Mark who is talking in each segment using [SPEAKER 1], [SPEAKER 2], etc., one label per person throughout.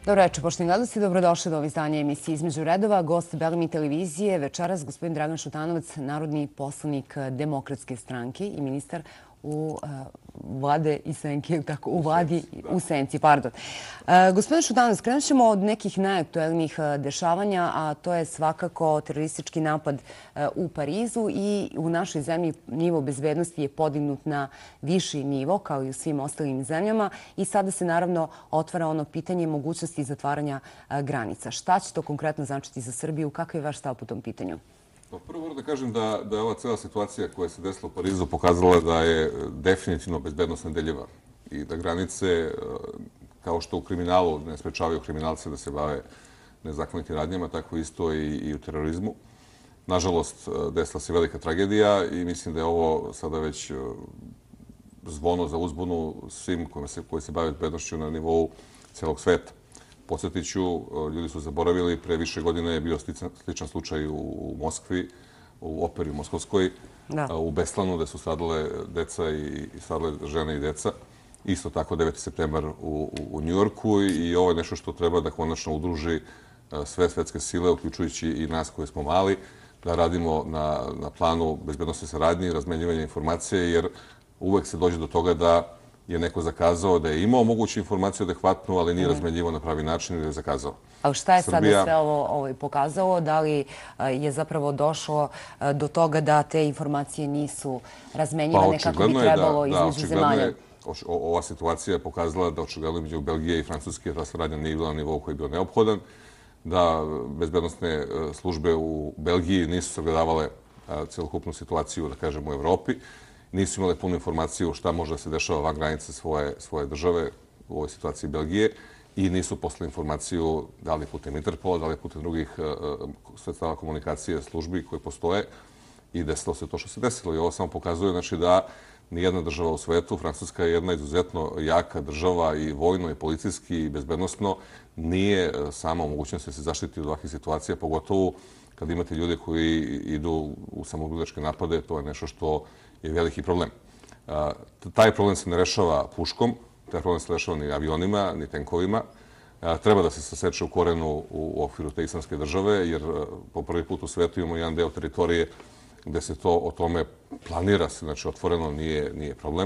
[SPEAKER 1] Dobro večer, poštovani gledaoci, dobrodošli do ovog izdanja emisije Između redova. Gost Belimi televizije večeras gospodin Dragan Šutanovac, narodni poslanik Demokratske stranke i ministar u vlade i senke, tako, u vladi u senci, pardon. Gospodin Šutanovac, krenut ćemo od nekih najaktuelnijih dešavanja, a to je svakako teroristički napad u Parizu i u našoj zemlji nivo bezbednosti je podignut na viši nivo, kao i u svim ostalim zemljama, i sada se naravno otvara ono pitanje mogućnosti zatvaranja granica. Šta će to konkretno značiti za Srbiju? Kakav je vaš stav po tom pitanju?
[SPEAKER 2] Prvo moram da kažem da je ova cela situacija koja se desila u Parizu pokazala da je definitivno bezbednost nedeljiva i da granice, kao što u kriminalu ne sprečavaju kriminalce da se bave nezakonitim radnjama, tako isto i u terorizmu. Nažalost, desila se velika tragedija i mislim da je ovo sada već zvono za uzbunu svim koji se bave bezbednošću na nivou celog sveta. Podsjetit ću, ljudi su zaboravili, pre više godine je bio sličan slučaj u Moskvi, u operi u Moskovskoj, u Beslanu, gde su stradale deca i stradale žene i deca. Isto tako 9. septembar u Njujorku i ovo je nešto što treba da konačno udruži sve svetske sile, uključujući i nas koji smo mali, da radimo na planu bezbednosti saradnje i razmenjivanja informacije, jer uvek se dođe do toga da je neko zakazao, da je imao moguću informaciju adekvatnu, ali nije razmenjivo na pravi način ili je zakazao.
[SPEAKER 1] Ali šta je sada sve ovo pokazalo? Da li je zapravo došlo do toga da te informacije nisu razmenjivane kako bi trebalo između zemalja?
[SPEAKER 2] Ova situacija je pokazala da očigledno između Belgije i Francuske ta saradnja nije bila na nivou koji je bio neophodan, da bezbednosne službe u Belgiji nisu sagledavale celokupnu situaciju, da kažem, u Evropi, nisu imale punu informaciju šta može da se dešava van granice svoje države u ovoj situaciji Belgije i nisu poslali informaciju da li putem Interpola, da li putem drugih sredstava komunikacije službi koje postoje i desilo se to što se desilo. I ovo samo pokazuje znači, da nijedna država u svetu, Francuska je jedna izuzetno jaka država i vojno i policijski i bezbednosno, nije sama u mogućnosti da se zaštiti od ovakvih situacija, pogotovo kad imate ljude koji idu u samoubilačke napade, to je nešto što je veliki problem. Taj problem se ne rešava puškom, taj problem se ne rešava ni avionima, ni tenkovima. Treba da se saseče u korenu u okviru te islamske države, jer po prvi put u svetu imamo jedan deo teritorije gde se to o tome planira, znači otvoreno nije problem.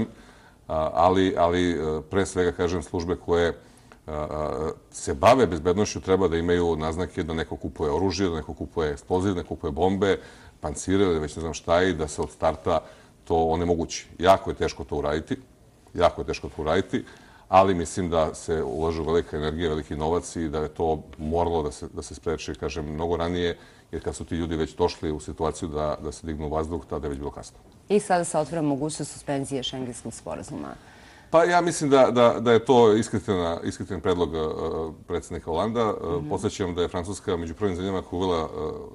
[SPEAKER 2] Ali pre svega, kažem, službe koje se bave bezbednošću treba da imaju naznake da neko kupuje oružje, da neko kupuje eksploziv, da neko kupuje bombe, pancire ili već ne znam šta i da se od starta to onemogući. Jako je teško to uraditi, ali mislim da se ulažu velika energija, veliki novac i da je to moralo da se spreči, kažem, mnogo ranije, jer kad su ti ljudi već došli u situaciju da se dignu u vazduh, tada je već bilo kasno.
[SPEAKER 1] I sada se otvara mogućnost suspenzije Šengenskog sporazuma.
[SPEAKER 2] Pa ja mislim da je to iskren predlog predsjednika Holanda. Podsjećam da je Francuska među prvim zemljama koja uvela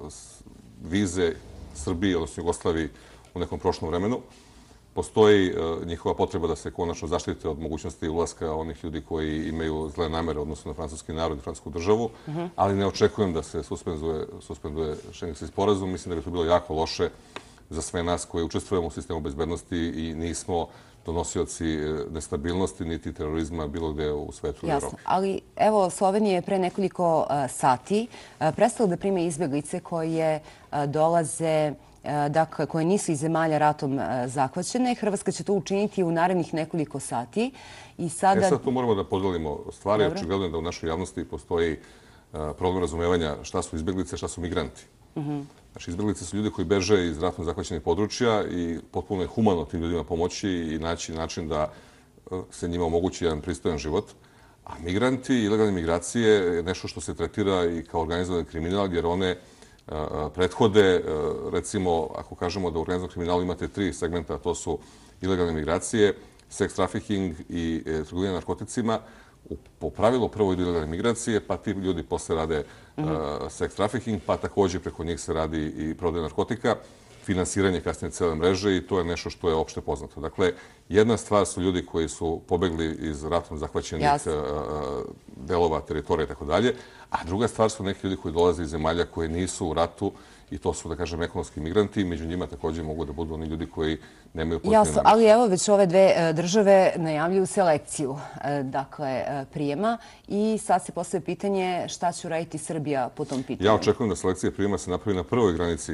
[SPEAKER 2] vize Srbiji, odnosno Jugoslaviji, u nekom prošlom vremenu. Postoji njihova potreba da se konačno zaštite od mogućnosti ulaska onih ljudi koji imaju zle namere odnosno na francuski narod i francusku državu, ali ne očekujem da se suspenduje Šengenski sporazum. Mislim da bi to bilo jako loše za sve nas koji učestvujemo u sistemu bezbednosti i nismo donosioci nestabilnosti niti terorizma bilo gde u svetu i Evropi.
[SPEAKER 1] Jasno, ali evo Slovenija je pre nekoliko sati prestala da prime izbeglice koje dolaze, dakle, koje nisu iz zemalja ratom zahvaćene. Hrvatska će to učiniti u narednih nekoliko sati.
[SPEAKER 2] Sad tu moramo da podelimo stvari. Očigledno je da u našoj javnosti postoji problem razumevanja šta su izbeglice, šta su migranti. Znači, izbeglice su ljudi koji beže iz ratno zahvaćenih područja i potpuno je humano tim ljudima pomoći i naći način da se njima omogući jedan pristojan život. A migranti i ilegalne migracije je nešto što se tretira i kao organizovani kriminal, jer one prethode, recimo, ako kažemo da u organizovanom kriminalu imate 3 segmenta, to su ilegalne migracije, seks trafficking i trgovina narkoticima. Po pravilu prvo idu ilegalne migracije, pa ti ljudi posle rade seks trafficking, pa također preko njih se radi i prodaja narkotika, finansiranje kasnije cele mreže i to je nešto što je opšte poznato. Dakle, jedna stvar su ljudi koji su pobegli iz ratom zahvaćenih delova, teritorija i tako dalje, A druga stvar su neki ljudi koji dolaze iz zemalja koje nisu u ratu i to su, da kažem, ekonomski migranti. Među njima također mogu da budu oni ljudi koji nemaju potrebne
[SPEAKER 1] Jasno, ali evo već ove dve države najavljuju selekciju, dakle, prijema i sad se postavlja pitanje šta će uraditi Srbija po tom pitanju.
[SPEAKER 2] Ja očekujem da selekcija prijema se napravi na prvoj granici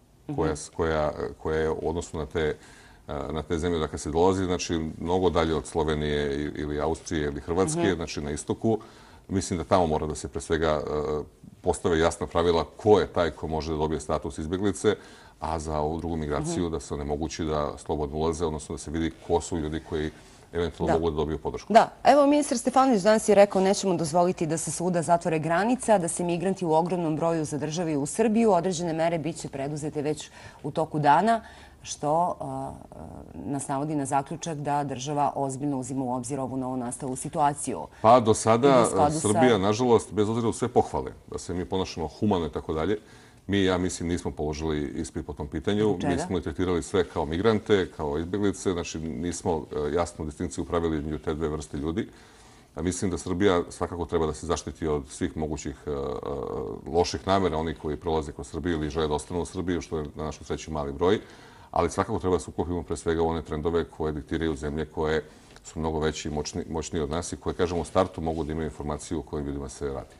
[SPEAKER 2] koja je u odnosu na te zemlje dakle se dolazi, znači mnogo dalje od Slovenije ili Austrije ili Hrvatske, znači na istoku. Mislim da tamo mora da se pre svega postave jasna pravila ko je taj ko može da dobije status izbjeglice, a za ovu drugu migraciju da se onemogući da slobodno ulaze, odnosno da se vidi ko su ljudi koji eventualno mogu da dobiju podršku.
[SPEAKER 1] Da, evo ministar Stefanović danas je rekao nećemo dozvoliti da se svuda zatvore granica, da se migranti u ogromnom broju zadržavaju u Srbiju. Određene mere biće preduzete već u toku dana, što nas navodi na zaključak da država ozbiljno uzima u obzir ovu novonastalu situaciju.
[SPEAKER 2] Pa do sada Srbija, nažalost, bez obzira u sve pohvale, da se mi ponašamo humano i tako dalje, mi, ja mislim, nismo položili ispit po tom pitanju. Mi smo i tretirali sve kao migrante, kao izbjeglice, znači nismo jasnu distinkciju pravili između te dve vrste ljudi. Mislim da Srbija svakako treba da se zaštiti od svih mogućih loših namera, oni koji prolaze kroz Srbiju ili žele da ostanu u Srbiju, što je na našu sreću mali broj. Ali svakako treba da se uklopimo pre svega one trendove koje diktiraju zemlje koje su mnogo veći i moćniji od nas i koje, kažemo, u startu mogu da imaju informaciju o kojim ljudima se radi.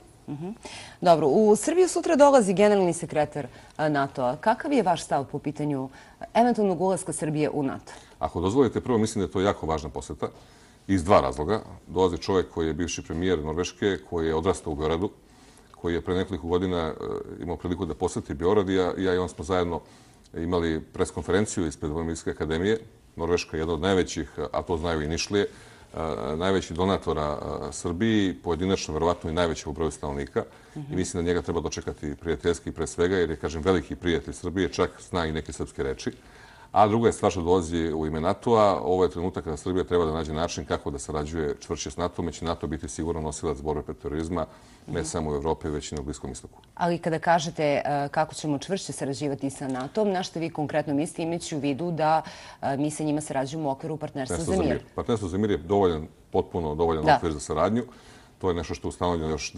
[SPEAKER 1] Dobro, u Srbiju sutra dolazi generalni sekretar NATO-a. Kakav je vaš stav po pitanju eventualnog ulaska Srbije u NATO?
[SPEAKER 2] Ako dozvolite, prvo mislim da je to jako važna poseta iz dva razloga. Dolazi čovjek koji je bivši premijer Norveške, koji je odrastao u Beogradu, koji je pre nekoliko godina imao priliku da poseti Beograd i ja i on smo zajedno imali preskonferenciju ispred Vojno-medicinske akademije. Norveška je jedna od najvećih, a to znaju i Nišlije, najvećih donatora Srbiji, pojedinačno verovatno i najveće u broju stanovnika. I mislim da njega treba dočekati prijateljski pre svega, jer je, kažem, veliki prijatelj Srbije, čak zna i neke srpske reči. A druga je stvar što dolazi u ime NATO-a. Ovo je trenutak kada Srbija treba da nađe način kako da sarađuje čvršće s NATO-om, jer će NATO biti sigurno nosilac borbe protiv terorizma, ne samo u Evropi, već i na Bliskom istoku.
[SPEAKER 1] Ali kada kažete kako ćemo čvršće sarađivati sa NATO-om, na što vi konkretno mislite, imajući u vidu da mi sa njima sarađujemo u okviru Partnerstva za mir?
[SPEAKER 2] Partnerstvo za mir je potpuno dovoljan okvir za saradnju. To je nešto što je ustanovljeno još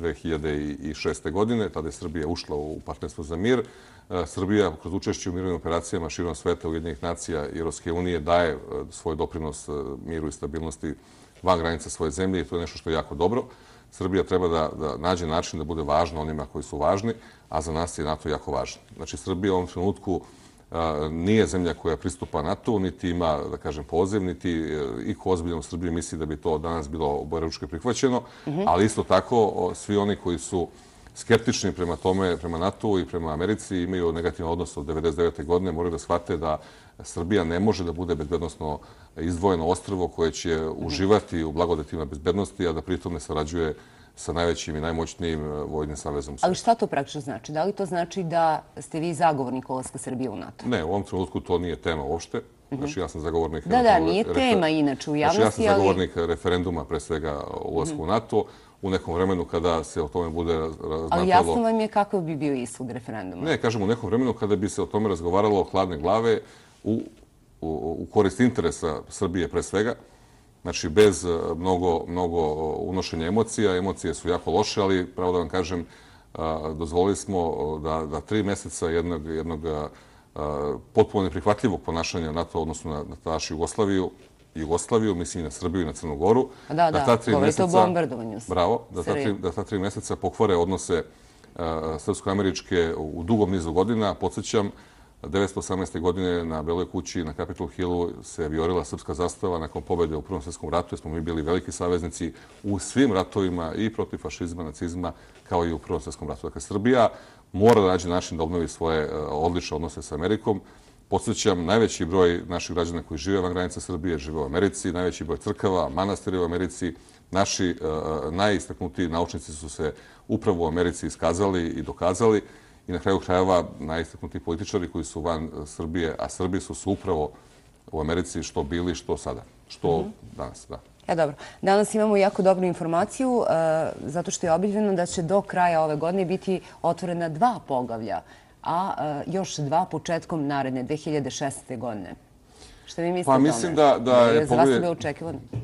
[SPEAKER 2] 2006. godine. Tada je Srbija ušla u Partnerstvo za mir. Srbija kroz učešće u mirovnim operacijama širom sveta, Ujedinjenih nacija i Europske unije daje svoj doprinos miru i stabilnosti van granica svoje zemlje i to je nešto što je jako dobro. Srbija treba da nađe način da bude važna onima koji su važni, a za nas je NATO jako važan. Znači, Srbija u ovom trenutku nije zemlja koja pristupa NATO, niti ima, da kažem, poziv, niti iko ozbiljno u Srbiji misli da bi to danas bilo obojeručke prihvaćeno, ali isto tako svi oni koji su skeptični prema tome, prema NATO i prema Americi, imaju negativan odnos od 1999. godine, moraju da shvate da Srbija ne može da bude bezbednosno izdvojeno ostrvo koje će uživati u blagodetima bezbednosti, a da pritom ne sarađuje sa najvećim i najmoćnijim vojnim savezom.
[SPEAKER 1] Ali šta to praktično znači? Da li to znači da ste vi zagovornik ulaska Srbije u NATO?
[SPEAKER 2] Ne, u ovom trenutku to nije tema uopšte. Znači, ja sam zagovornik...
[SPEAKER 1] Da, nije tema inače u javnosti, ali...
[SPEAKER 2] Znači, ja sam zagovornik referenduma, pre svega, ulasku u NATO. U nekom vremenu kada se o tome bude razmatralo...
[SPEAKER 1] Ali jasno vam je kakav bi bio ishod referenduma?
[SPEAKER 2] Ne, kažem, u nekom vremenu kada bi se o tome razgovaralo hladne glave u korist interesa Srbije pre svega. Znači, bez mnogo unošenja emocija. Emocije su jako loše, ali, pravo da vam kažem, dozvolili smo da 3 meseca jednog potpuno neprihvatljivog ponašanja NATO, odnosno na tadašnju Jugoslaviju, mislim i na Srbiju i na Crnu Goru.
[SPEAKER 1] Da, govorite o bombardovanju.
[SPEAKER 2] Bravo, da ta 3 meseca pokvare odnose srpsko-američke u dugom nizu godina. Podsjećam, 1918. godine na Beloj kući na Capitol Hillu se vijorila srpska zastava nakon pobjede u Prvom svjetskom ratu, jer smo mi bili veliki saveznici u svim ratovima i protiv fašizma, nacizma, kao i u Prvom svjetskom ratu. Dakle, Srbija mora da nađe način da obnovi svoje odlične odnose sa Amerikom. Podsjećam, najveći broj naših građana koji žive van granica Srbije žive u Americi, najveći broj crkava, manastira u Americi. Naši najistaknutiji naučnici su se upravo u Americi iskazali i dokazali. I na kraju krajeva najistaknutiji političari koji su van Srbije, a Srbi su upravo u Americi što bili, što sada, što danas, da.
[SPEAKER 1] Dobro. Danas imamo jako dobru informaciju, zato što je objavljeno da će do kraja ove godine biti otvorena 2 poglavlja, a još 2 početkom naredne, 2016. godine. Što vi mislite o tome?
[SPEAKER 2] Pa mislim da je
[SPEAKER 1] za vas to bilo očekivano?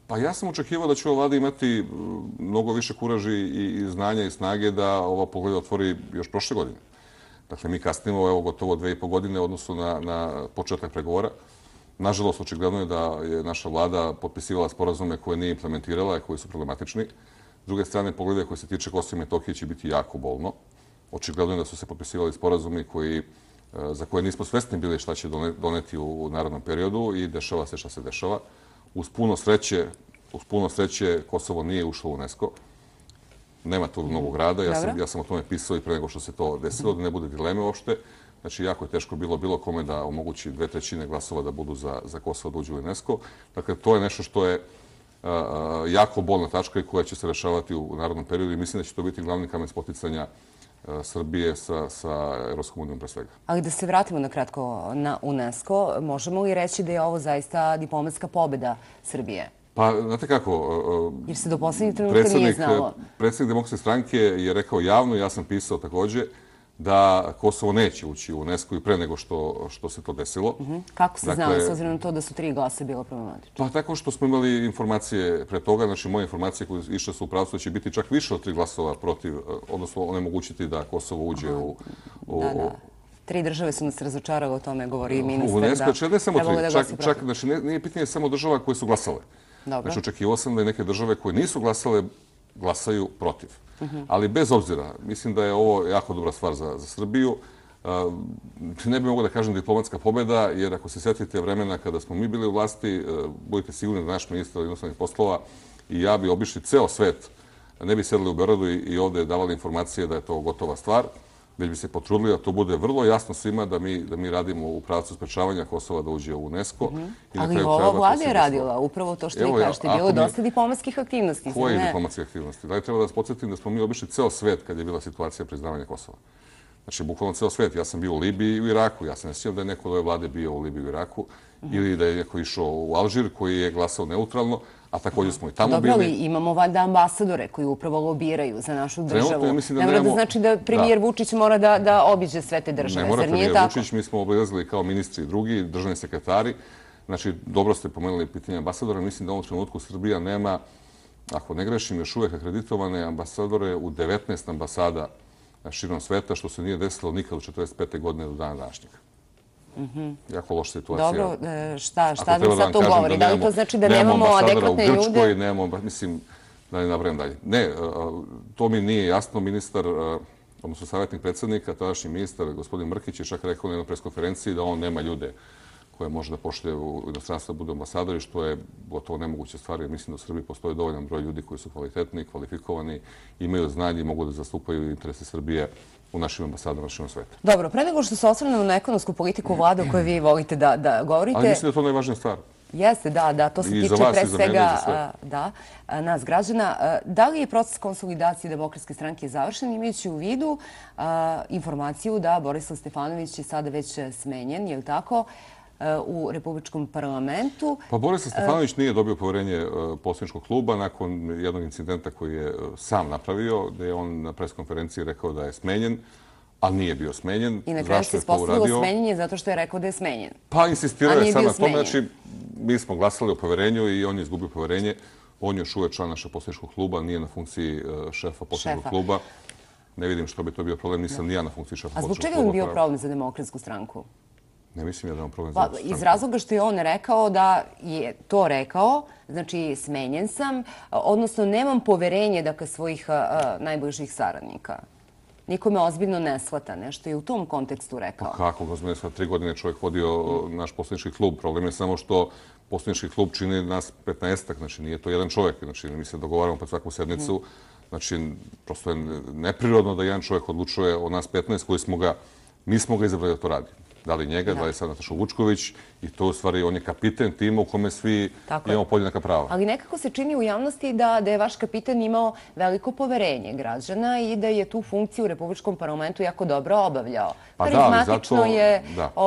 [SPEAKER 2] Pa ja sam očekivao da će ova vlada imati mnogo više kuraži i znanja i snage da ova poglavlja otvori još prošle godine. Dakle, mi kasnimo evo gotovo 2,5 godine u odnosu na početak pregovora. Nažalost, očigledno je da je naša vlada potpisivala sporazume koje nije implementirala i koji su problematični. S druge strane, poglavlje koje se tiče Kosova i Metohije će biti jako bolno. Očigledno je da su se potpisivali sporazumi za koje nismo svesni bili šta će doneti u narednom periodu i dešava se šta se dešava. Uz puno sreće Kosovo nije ušlo u UNESCO. Nema tu mnogo rada. Ja sam o tome pisao i pre nego što se to desilo, da ne bude dileme uopšte. Znači, jako je teško bilo kome da omogući 2/3 glasova da budu za Kosovo da uđe u UNESCO. Dakle, to je nešto što je jako bolna tačka i koja će se rešavati u narodnom periodu i mislim da će to biti glavni kamen spoticanja Srbije sa Evropskom unijom pre svega.
[SPEAKER 1] Ali da se vratimo na kratko na UNESCO, možemo li reći da je ovo zaista diplomatska pobeda Srbije?
[SPEAKER 2] Pa, znate kako,
[SPEAKER 1] Jer se do poslednjeg trenutka nije znalo.
[SPEAKER 2] Predsjednik Demokratske stranke je rekao javno, ja sam pisao takođe, da Kosovo neće ući u UNESCO i pre nego što se to desilo.
[SPEAKER 1] Kako se znalo, s obzirom na to da su 3 glasa bila problematična?
[SPEAKER 2] Pa tako što smo imali informacije pre toga, znači moje informacije koje išle su u pravcu da će biti čak više od 3 glasova protiv, odnosno onemogućiti da Kosovo uđe u...
[SPEAKER 1] Da. 3 države su nas razočarale, o tome govori ministar.
[SPEAKER 2] U UNESCO, ne samo 3, čak znači, nije pitanje samo država koje su glasale. Znači, očekivao sam da i neke države koje nisu glasale, glasaju protiv. Ali bez obzira, mislim da je ovo jako dobra stvar za Srbiju. Ne bih mogao da kažem diplomatska pobjeda, jer ako se sjetite vremena kada smo mi bili u vlasti, budite sigurni da naš ministar inostranih poslova i ja bi obišli ceo svet, ne bi sedeli u Beogradu i ovde davali informacije da je to gotova stvar, već bi se potrudili da to bude vrlo jasno svima da mi radimo u pravcu sprečavanja Kosova da uđe u UNESCO.
[SPEAKER 1] Ali ova vlada je radila, upravo to što vi kažete. Bilo je dosta diplomatskih aktivnosti.
[SPEAKER 2] Koje diplomatske aktivnosti? Da li treba da vas podsjetim da smo mi obišli ceo svet kad je bila situacija priznavanja Kosova? Znači, bukvalno ceo svet. Ja sam bio u Libiji i u Iraku. Ja sam ne sjećam da je neko od ove vlade bio u Libiji i uIraku ili da je neko išao u Alžir koji je glasao neutralno, a također smo i tamo bili.
[SPEAKER 1] Dobro, ali imamo valjda ambasadore koji upravo lobiraju za našu državu. Ne mora da znači da premijer Vučić mora da obiđe sve te države.
[SPEAKER 2] Ne mora premijer Vučić, mi smo obilazili kao ministri i drugi, državni sekretari. Znači, dobro ste pomenuli pitanje ambasadora. Mislim da u ovom trenutku Srbija nema, ako ne grešim, još uvek akreditovane ambasadore u 19 ambasada širom sveta, što se nije desilo nikad od 1945. godine do dana današnjeg. Jako loša situacija.
[SPEAKER 1] Dobro, šta nam sad to govori? Da li to znači da nemamo adekvatne ljude?
[SPEAKER 2] U Grčkoj nemamo, mislim, da ne nabrajam dalje. Ne, to mi nije jasno. Ministar, odnosno savjetnik predsjednika, tadašnji ministar, gospodin Mrkić, je čak rekao na jednoj preskonferenciji da on nema ljude koje može da pošle u inostranstvo da budu ambasadori, što je gotovo nemoguće stvari. Mislim da u Srbiji postoji dovoljan broj ljudi koji su kvalitetni, kvalifikovani, imaju znanje i mogu da zastupaju interese Srbije u našim ambasadama na širom sveta.
[SPEAKER 1] Dobro, pre nego što se osvrnemo na ekonomsku politiku vlade o kojoj vi volite da govorite...
[SPEAKER 2] Ali mislim da je to najvažnija stvar.
[SPEAKER 1] Jeste, da, to se tiče pre svega nas građana. Da li je proces konsolidacije Demokratske stranke završen, imajući u vidu informaciju da Borislav Stefanović je sada već smenjen, je li tako, u Republičkom parlamentu?
[SPEAKER 2] Pa Borislav Stefanović nije dobio poverenje poslaničkog kluba nakon jednog incidenta koji je sam napravio, gde je on na preskonferenciji rekao da je smenjen, ali nije bio smenjen.
[SPEAKER 1] I na kraju se ispostavilo smenjenje zato što je rekao da je smenjen.
[SPEAKER 2] Pa insistirao je sad na tome. Znači, mi smo glasali o poverenju i on je izgubio poverenje. On je još uvek član našeg poslaničkog kluba, nije na funkciji šefa poslaničkog kluba. Ne vidim što bi to bio problem, nisam ni ja na funkciji šefa poslaničkog kluba.
[SPEAKER 1] A zbog čega bi bio problem za Demokratsku stranku?
[SPEAKER 2] Ne mislim ja da imam problem za Demokratsku stranku.
[SPEAKER 1] Iz razloga što je on rekao da je to rekao, znači smenjen sam, odnosno nemam poverenje dakle svojih najbližih saradnika. Nikome ozbiljno ne shvata, nešto je u tom kontekstu rekao.
[SPEAKER 2] Pa kako ga ozbiljno shvata? 3 godine čovjek vodio naš poslanički klub. Problem je samo što poslanički klub čini nas 15-ak, znači nije to jedan čovjek. Znači mi se dogovaramo pred svaku sednicu. Znači prosto je neprirodno da jedan čovjek odlučuje o nas 15 koji mi smo ga izabrali da to radi. Da li njega, da li sad Nataša Vučković i to u stvari on je kapiten tima u kome svi imamo podjednaka prava.
[SPEAKER 1] Ali nekako se čini u javnosti da je vaš kapiten imao veliko poverenje građana i da je tu funkciju u Republičkom parlamentu jako dobro obavljao. Karizmatično je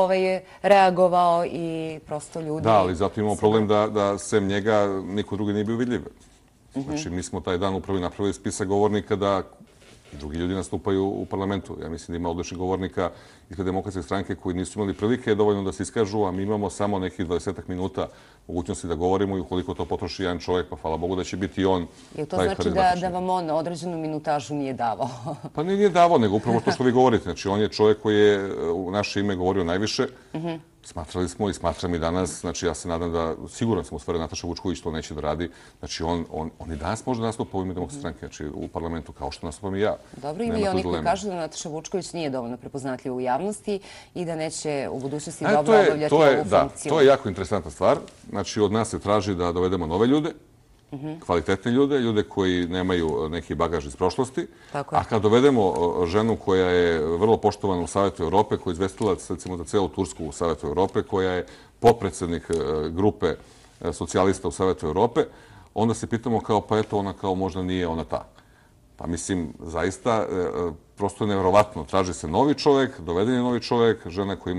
[SPEAKER 1] reagovao i prosto ljudi...
[SPEAKER 2] Da, ali zato imamo problem da sem njega niko drugi nije bio vidljiv. Znači mi smo taj dan upravo napravili spisak govornika da drugi ljudi nastupaju u parlamentu. Ja mislim da ima odličnih govornika ispred Demokratske stranke koji nisu imali prilike dovoljno da se iskažu, a mi imamo samo nekih 20 minuta mogućnosti da govorimo i ukoliko to potroši jedan čovjek, pa hvala Bogu da će biti on.
[SPEAKER 1] Jel to znači da vam on određenu minutažu nije davao?
[SPEAKER 2] Pa nije davao, nego upravo to što vi govorite. Znači, on je čovjek koji je u naše ime govorio najviše. Smatrali smo i smatram i danas, znači ja se nadam da, siguran sam u stvari Nataša Vučković to neće da radi. Znači on i danas može da nastupa u ime Demokratske stranke, znači u parlamentu, kao što nastupam i ja.
[SPEAKER 1] Dobro, ima i oni koji kažu da Nataša Vučković nije dovoljno prepoznatljiva u javnosti i da neće u budućnosti dobro obavljati ovu funkciju.
[SPEAKER 2] To je jako interesantna stvar. Znači od nas se traži da dovedemo nove ljude, kvalitetne ljude, ljude koji nemaju neki bagaž iz prošlosti. A kad dovedemo ženu koja je vrlo poštovana u Savetu Evrope, koja je izvestilac recimo za celu Tursku u Savetu Evrope, koja je potpredsednik grupe socijalista u Savetu Evrope, onda se pitamo kao pa eto ona kao možda nije ona ta. Pa mislim, zaista, prosto je nevjerovatno. Traži se novi čovjek, doveden je novi čovjek, žena koja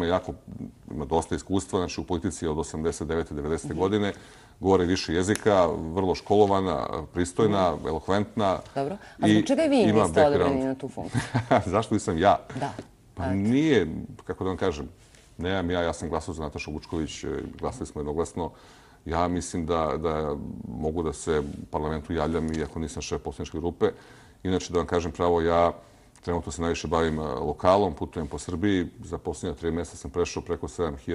[SPEAKER 2] ima dosta iskustva, znači u politici od 89. 90. godine, govori više jezika, vrlo školovana, pristojna, elokventna.
[SPEAKER 1] Dobro. A zbog čega vi niste odabrani na tu funkciju?
[SPEAKER 2] Zašto nisam ja?
[SPEAKER 1] Da.
[SPEAKER 2] Pa nije, kako da vam kažem, nemam ja sam glasao za Natašu Vučković, glasali smo jednoglasno. Ja mislim da mogu da se u parlamentu javljam iako nisam šef poslaničke grupe. Inače, da vam kažem pravo, ja trenutno se najviše bavim lokalom, putujem po Srbiji. Za posljednja 3 mjeseca sam prešao preko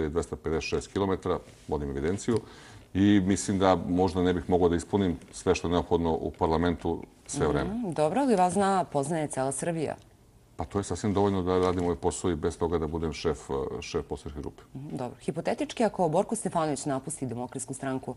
[SPEAKER 2] 7256 km, vodim evidenciju. I mislim da možda ne bih mogao da ispunim sve što je neophodno u parlamentu sve vreme.
[SPEAKER 1] Dobro, ali vas poznaje cela Srbija?
[SPEAKER 2] Pa to je sasvim dovoljno da radim ovaj posao i bez toga da budem šef poslaničke grupe.
[SPEAKER 1] Dobro. Hipotetički, ako Borko Stefanović napusti Demokratsku stranku,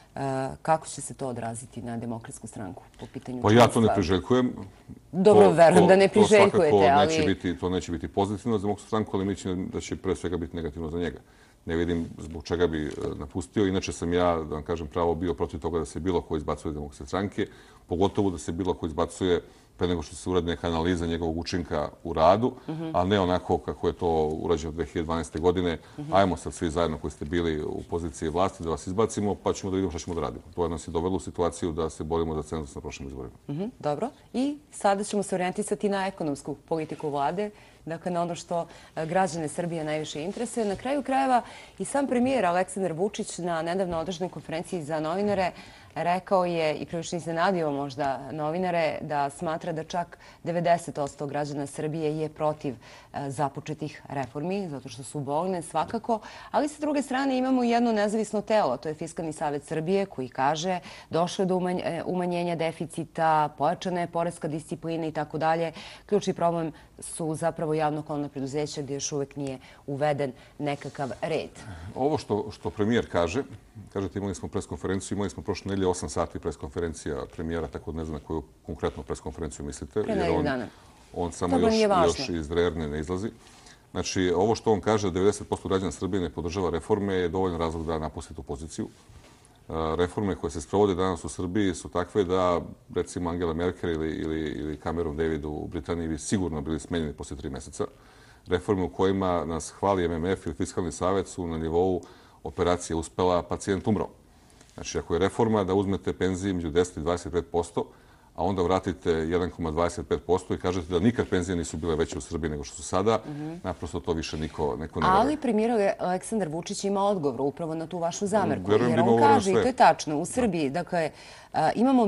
[SPEAKER 1] kako će se to odraziti na Demokratsku stranku po pitanju
[SPEAKER 2] članstva? Pa ja to ne priželjkujem.
[SPEAKER 1] Dobro, verujem da ne priželjkujete, ali...
[SPEAKER 2] To neće biti pozitivno za Demokratsku stranku, ali mislim da će pre svega biti negativno za njega. Ne vidim zbog čega bi napustio. Inače sam ja, da vam kažem pravo, bio protiv toga da se bilo ko izbacuje Demokratske stranke, pogotovo da se bilo ko izbacuje pre nego što se uradi neka analiza njegovog učinka u radu, a ne onako kako je to urađeno 2012. godine. Ajmo sad svi zajedno koji ste bili u poziciji vlasti da vas izbacimo, pa ćemo da vidimo šta ćemo da radimo. To nas je dovelo u situaciju da se borimo za cenzus na prošlim izborima.
[SPEAKER 1] Dobro. I sada ćemo se orijentisati na ekonomsku politiku vlade, dakle na ono što građane Srbije najviše interesuje. Na kraju krajeva i sam premijer Aleksandar Vučić na nedavno održanoj konferenciji za novinare rekao je, i prilično iznenadio možda novinare, da smatra da čak 90% građana Srbije je protiv započetih reformi, zato što su bolne svakako. Ali sa druge strane imamo jedno nezavisno telo, to je Fiskalni savet Srbije, koji kaže došlo je do umanjenja deficita, pojačana je poreska disciplina i tako dalje. Ključni problem su zapravo javno-komunalna preduzeća gdje još uvek nije uveden nekakav red.
[SPEAKER 2] Ovo što premijer kaže, kažete imali smo preskonferenciju, imali smo prošle nedelje 8 sati preskonferencija premijera, tako da ne znam na koju konkretnu preskonferenciju mislite.
[SPEAKER 1] Pre nedelju dana.
[SPEAKER 2] On samo još iz Drerne ne izlazi. Znači, ovo što on kaže, 90% građana Srbije ne podržava reforme, je dovoljno razlog da napusti tu poziciju. Reforme koje se sprovode danas u Srbiji su takve da, recimo, Angela Merkel ili Cameron David u Britaniji bi sigurno bili smenjeni posle 3 mjeseca. Reforme u kojima nas hvali MMF ili Fiskalni savet su na nivou operacije uspela, pacijent umro. Znači, ako je reforma da uzmete penzije među 10 i 25%, a onda vratite 1,25% i kažete da nikad penzije nisu bile veće u Srbiji nego što su sada, naprosto to više niko ne veruje.
[SPEAKER 1] Ali premijer Aleksandar Vučić ima odgovor upravo na tu vašu zamerku. Jer on kaže, i to je tačno, u Srbiji, dakle, imamo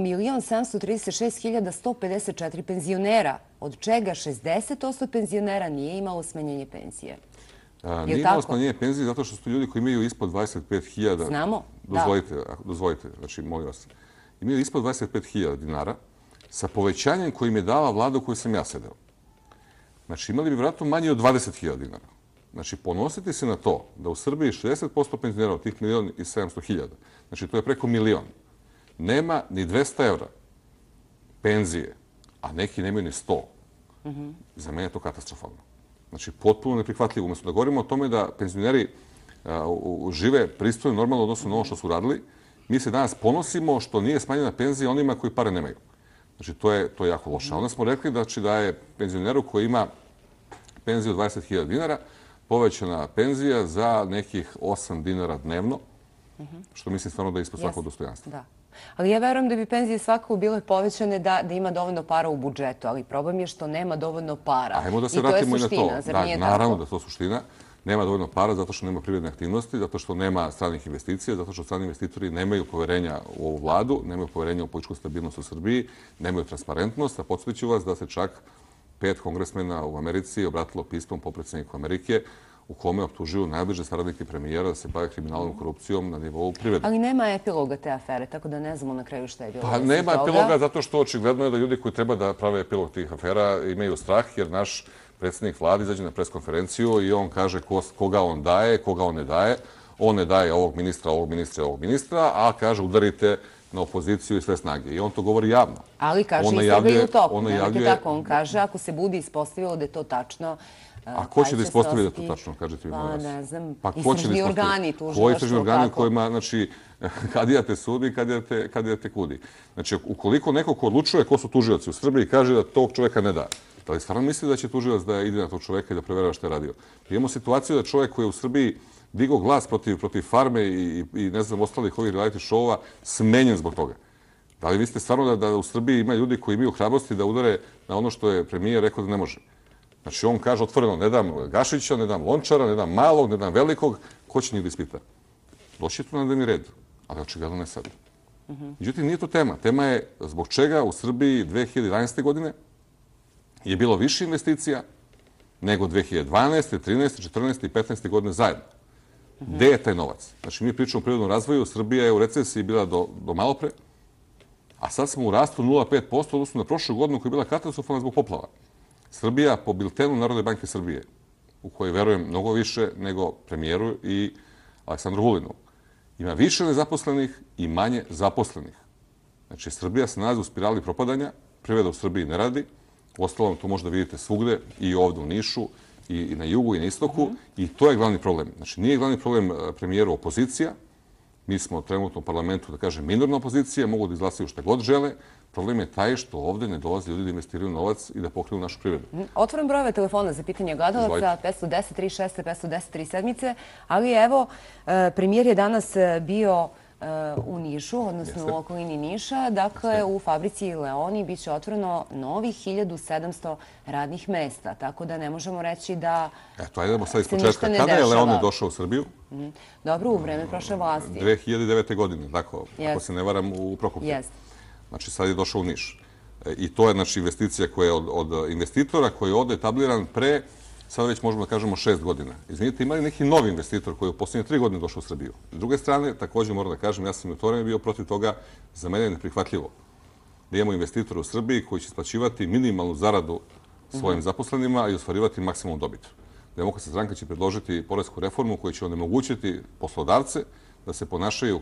[SPEAKER 1] 1.736.154 penzionera, od čega 60% penzionera nije imalo smanjenje penzije.
[SPEAKER 2] Nije imalo smanjenje penzije zato što su ljudi koji imaju ispod 25.000...
[SPEAKER 1] Znamo, da.
[SPEAKER 2] Dozvolite, znači, molim vas. Imaju ispod 25.000 dinara sa povećanjem kojim je dala vlada u kojoj sam ja sedeo. Znači, imali bi vratno manje od 20.000 dinara. Znači, ponositi se na to da u Srbiji 60% penzionera od tih 1.700.000, znači to je preko 1 milion, nema ni 200 evra penzije, a neki nemaju ni 100. Za mene je to katastrofalno. Znači, potpuno neprihvatljivo. Umjesto da govorimo o tome da penzioneri žive pristojno, normalno odnosno na ono što su radili, mi se danas ponosimo što nije smanjena penzija onima koji pare nemaju. Znači, to je jako loše. Onda smo rekli da je penzioneru koji ima penziju od 20.000 dinara povećana penzija za nekih 8 dinara dnevno, što mislim stvarno da je ispod svakog dostojanstva.
[SPEAKER 1] Da. Ali ja verujem da bi penzije svakako bile povećane da ima dovoljno para u budžetu, ali problem je što nema dovoljno para.
[SPEAKER 2] Ajmo da se vratimo i na to. Naravno da je to suština. Nema dovoljno para zato što nema privredne aktivnosti, zato što nema stranih investicija, zato što strani investitori nemaju poverenja u ovu vladu, nemaju poverenja u političku stabilnost u Srbiji, nemaju transparentnost, a podsjeću vas da se čak 5 kongresmena u Americi obratilo pismom potpredsjedniku Amerike u kome optužuju najbliže saradnike premijera da se bave kriminalnom korupcijom na nivou privrede.
[SPEAKER 1] Ali nema epiloga te afere, tako da ne znamo na kraju šta je bilo.
[SPEAKER 2] Pa nema epiloga zato što očigledno je da ljudi koji treba da prave epilog tih afera imaju strah, jer naš predsjednik vlade izađe na preskonferenciju i on kaže koga on daje, koga on ne daje. On ne daje ovog ministra, ovog ministra, ovog ministra, a kaže udarite na opoziciju i sve snage. I on to govori javno.
[SPEAKER 1] Ali kaže istraga i u toku. Nemojte tako, on kaže ako se bude ispostavilo da je to tačno.
[SPEAKER 2] A ko će da ispostavi da je to tačno, kažete mi, molim vas?
[SPEAKER 1] Pa ne znam,
[SPEAKER 2] istražni
[SPEAKER 1] organi, tužilaštvo,
[SPEAKER 2] koji istražni organi u kojima, znači, kadija te sudi, kadija te kudi. Znači, ukoliko neko ko odlučuje ko su tužioci u Srbiji kaže da tog čoveka ne da, da li stvarno misli da će tužilac da ide na tog čoveka i da preverava šta je radio? Imamo situaciju da čovek koji je u Srbiji digao glas protiv Farme i ne znam, ostalih ovih reality show-ova, smenjen zbog toga. Da li mislite stvarno da u Srbiji ima ljudi koji imaju hrabrosti da udare na ono što je premijer rekao da ne može? Znači, on kaže otvoreno, ne dam Gašića, ne dam Lončara, ne dam Malog, ne dam Velikog, ko će njih da ispita? Doći je tu na dnevni red, ali očigledno ne sad. Međutim, nije to tema. Tema je zbog čega u Srbiji 2011. godine je bilo više investicija nego 2012., 13., 14. i 15. godine zajedno. Gde je taj novac? Znači, mi pričamo o prirodnom razvoju, Srbija je u recesiji bila do malo pre, a sad smo u rastu 0,5% odnosno na prošlu godinu koja je bila katastrofalna zbog poplava. Srbija po biltenu Narodne banke Srbije, u kojoj verujem mnogo više nego premijeru i Aleksandru Vulinu, ima više nezaposlenih i manje zaposlenih. Znači, Srbija se nalazi u spirali propadanja, privreda u Srbiji ne radi, uostalom to možda vidite svugde, i ovde u Nišu, i na jugu, i na istoku, i to je glavni problem. Znači, nije glavni problem premijeru opozicija, mi smo trenutno u parlamentu, da kažem, minorna opozicija, mogu da izglasaju šta god žele. Problem je taj što ovde ne dolazi ljudi da investiraju novac i da pokriju našu privredu.
[SPEAKER 1] Otvorim brojeve telefona za pitanje gledalaca, 510 36 510 37, ali evo, premijer je danas bio u Nišu, odnosno u okolini Niša. Dakle, u fabrici Leoni biće otvoreno novih 1700 radnih mesta, tako da ne možemo reći da
[SPEAKER 2] Eto, ajdemo sad iz početka. Kada je Leoni došao u Srbiju?
[SPEAKER 1] Dobro, u vreme prošle vlasti.
[SPEAKER 2] 2009. godine, tako, ako se ne varam, u Prokuplju. Znači, sad je došao u Niš. I to je, znači, investicija koja je od investitora koji je ovde etabliran pre, sada već možemo da kažemo 6 godina. Izvinite, ima li neki novi investitor koji je u posljednje 3 godine došao u Srbiju? S druge strane, također moram da kažem, ja sam i u to vreme bio protiv toga, za mene je neprihvatljivo da imamo investitora u Srbiji koji će isplaćivati minimalnu zaradu svojim zaposlenima i ostvarivati maksimalnu dobit. Demokratska stranka će predložiti poresku reformu koja će onemogućiti poslodavce da se ponašaju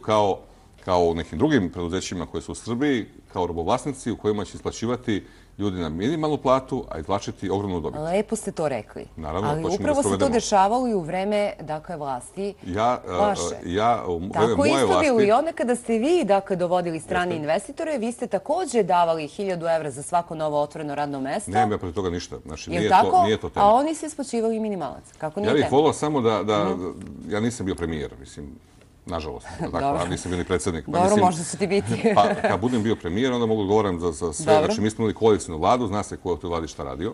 [SPEAKER 2] kao u nekim drugim preduzećima koje su u Srbiji, kao robovlasnici u kojima će isplaćivati ljudi na minimalnu platu, a izvlačiti ogromnu dobit.
[SPEAKER 1] Lepo ste to rekli.
[SPEAKER 2] Naravno,
[SPEAKER 1] ali upravo se to dešavalo i u vreme, dakle, vlasti vaše. Tako isto bilo i onda kada ste vi, dakle, dovodili strane investitore, vi ste također davali 1000 evra za svako novo otvoreno radno mesto.
[SPEAKER 2] Nemam ja protiv toga ništa. Znači, nije to tema.
[SPEAKER 1] A oni su isplaćivali minimalac. Kako nije tema?
[SPEAKER 2] Ja bih volao samo da... Ja nisam bio premijer, mislim, nažalost. Dakle, nisam bio ni predsjednik.
[SPEAKER 1] Dobro, možda su ti biti.
[SPEAKER 2] Pa, kad budem bio premijer, onda mogu govorim za sve. Znači, mi smo imali koalicijnu vladu, zna se ko je u toj vladi šta radio.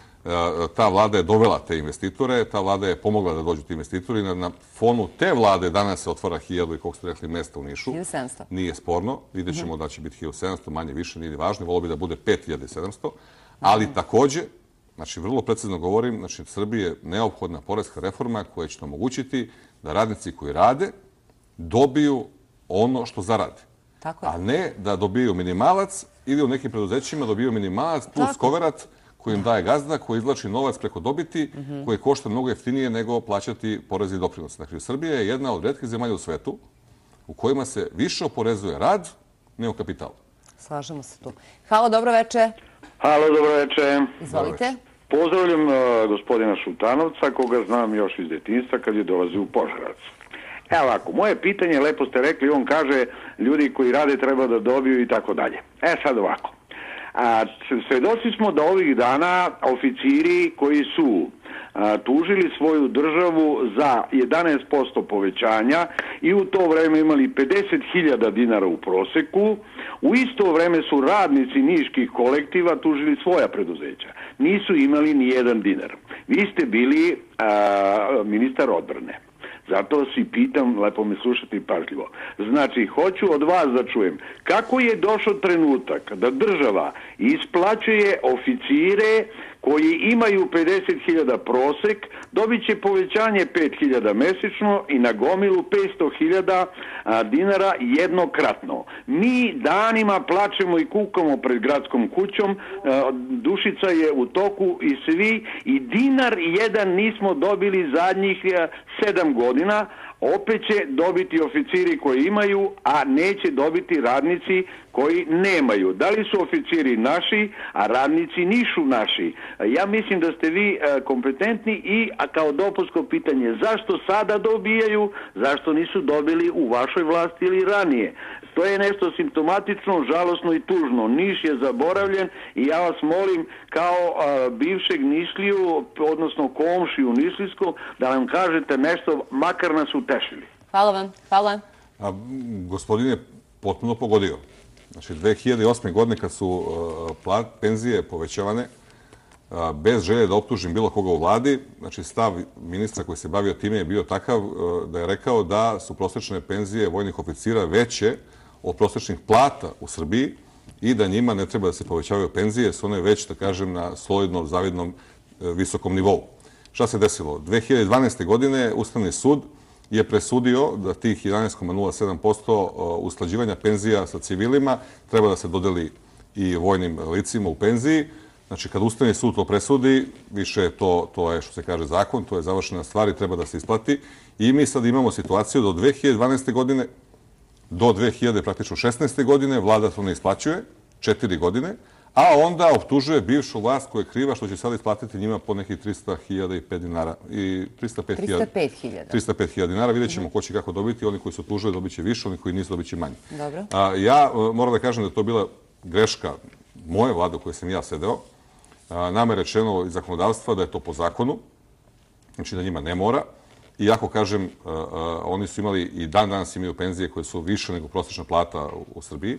[SPEAKER 2] Ta vlada je dovela te investitore, ta vlada je pomogla da dođu ti investitori. Na fonu te vlade danas se otvara 1000 i koliko ste rekli mesta u Nišu.
[SPEAKER 1] 1700.
[SPEAKER 2] Nije sporno. Vidjet ćemo da će biti 1700, manje više, nije važno. Volio bi da bude 5700. Ali također, znači, vrlo precizno govorim, znači, Srbiji je neophodna poreska reforma koja će omogućiti da radnici koji rade dobiju ono što zarade. A ne da dobiju minimalac ili u nekim preduzećima dobiju minimalac plus koverat koji im daje gazda, koji izvlači novac preko dobiti, koji košta mnogo jeftinije nego plaćati poreze i doprinose. Dakle, Srbija je jedna od retkih zemalja u svetu u kojima se više oporezuje rad nego kapital.
[SPEAKER 1] Slažemo se tu. Halo, dobro veče.
[SPEAKER 3] Halo, dobro veče.
[SPEAKER 1] Izvolite.
[SPEAKER 3] Pozdravljam gospodina Šutanovca, koga znam još iz detinjstva kad je dolazio u Požarevac. Evo ovako, moje pitanje, lepo ste rekli, on kaže ljudi koji rade treba da dobiju i tako dalje. Sad ovako. Svedoci smo da ovih dana oficiri koji su tužili svoju državu za 11% povećanja i u to vreme imali 50.000 dinara u proseku, u isto vreme su radnici niških kolektiva tužili svoja preduzeća. Nisu imali ni 1 dinar. Vi ste bili ministar odbrane. Zato vas i pitam, lepo me slušati pažljivo. Znači, hoću od vas da čujem kako je došao trenutak da država isplaćuje oficire koji imaju 50.000 prosek, dobit će povećanje 5.000 mesečno i na gomilu 500.000 dinara jednokratno. Mi danima plačemo i kukamo pred gradskom kućom, dušica je u toku i svi, i dinar jedan nismo dobili zadnjih 7 godina. Opet će dobiti oficiri koji imaju, a neće dobiti radnici koji nemaju. Da li su oficiri naši, a radnici nisu naši? Ja mislim da ste vi kompetentni i kao dopunsko pitanje, zašto sada dobijaju, zašto nisu dobili u vašoj vlasti ili ranije? To je nešto simptomatično, žalosno i tužno. Niš je zaboravljen i ja vas molim kao bivšeg Nišliju, odnosno komšiju Nišlijskog, da nam kažete nešto, makar nas utešili.
[SPEAKER 1] Hvala vam. Hvala.
[SPEAKER 2] Gospodin je potpuno pogodio. Znači, 2008. godine kad su penzije povećavane, bez želje da optužim bilo koga u vladi, znači stav ministra koji se bavio time je bio takav da je rekao da su prosječne penzije vojnih oficira veće od prosječnih plata u Srbiji i da njima ne treba da se povećavaju penzije, su one već, da kažem, na solidnom, zavidnom, visokom nivou. Šta se desilo? 2012. godine Ustavni sud je presudio da tih 11,07% usklađivanja penzija sa civilima treba da se dodeli i vojnim licima u penziji. Znači, kad Ustavni sud to presudi, više to je, što se kaže, zakon, to je završena stvar i treba da se isplati. I mi sad imamo situaciju do 2012. godine, do 2016. godine, vlada to ne isplaćuje, 4 godine, a onda optužuje bivšu vlast koja je kriva što će sad isplatiti njima po nekih 300.005 dinara. 305.000 dinara. Vidjet ćemo ko će kako dobiti. Oni koji su optužili dobit će više, oni koji nisu dobit će manje.
[SPEAKER 1] Dobro.
[SPEAKER 2] Ja moram da kažem da je to bila greška moje vlade u kojoj sam ja sedeo. Nama je rečeno iz zakonodavstva da je to po zakonu, znači da njima ne mora. Iako, kažem, oni su imali i danas imaju penzije koje su više nego prosječna plata u Srbiji.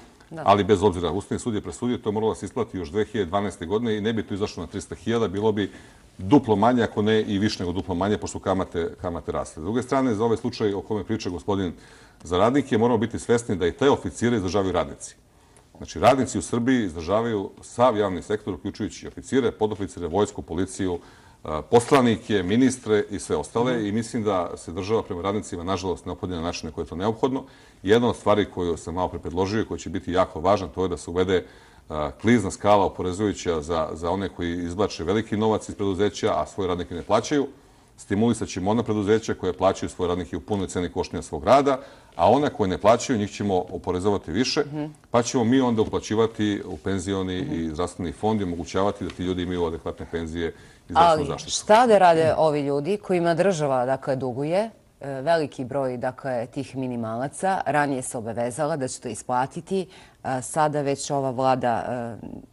[SPEAKER 2] Ali bez obzira, Ustavni sud je presudio, to je moralo da se isplati još 2012. godine i ne bi to izašlo na 300.000, bilo bi duplo manje, ako ne i više nego duplo manje, pošto kamate raste. S druge strane, za ovaj slučaj o kome priča gospodin za radnike, moramo biti svesni da i te oficire izdržavaju radnici. Znači, radnici u Srbiji izdržavaju sav javni sektor, uključujući oficire, podoficire, vojsku, policiju, poslanike, ministre i sve ostale, i mislim da se država prema radnicima, nažalost, ne ophodne na načine koje je to neophodno. Jedna od stvari koju sam malo pre predložio, koja će biti jako važna, to je da se uvede klizna skala oporezujuća za one koji izvlače veliki novac iz preduzeća, a svoje radnike ne plaćaju. Stimulisat ćemo ona preduzeća koje plaćaju svoje radnike u punoj ceni koštanja svog rada, a one koje ne plaćaju, njih ćemo oporezovati više, pa ćemo mi onda uplaćivati u penzioni i zdravstveni fond i omogućavati da ti ljudi imaju adekvatne penzije i zdravstvenu zaštitu.
[SPEAKER 1] Ali šta da rade ovi ljudi kojima država duguje veliki broj tih minimalaca? Ranije se obavezala da će to isplatiti. Sada već ova vlada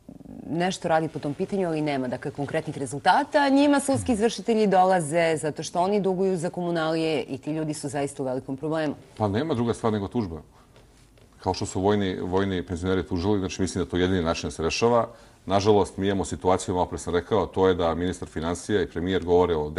[SPEAKER 1] nešto radi po tom pitanju, ali nema konkretnih rezultata. Njima sudski izvršitelji dolaze zato što oni duguju za komunalije i ti ljudi su zaista u velikom problemu.
[SPEAKER 2] Pa nema druga stvar nego tužba. Kao što su vojni penzioneri tužili, znači mislim da to je jedini način da se rešava. Nažalost, mi imamo situaciju, malo pre sam rekao, to je da ministar finansija i premijer govore o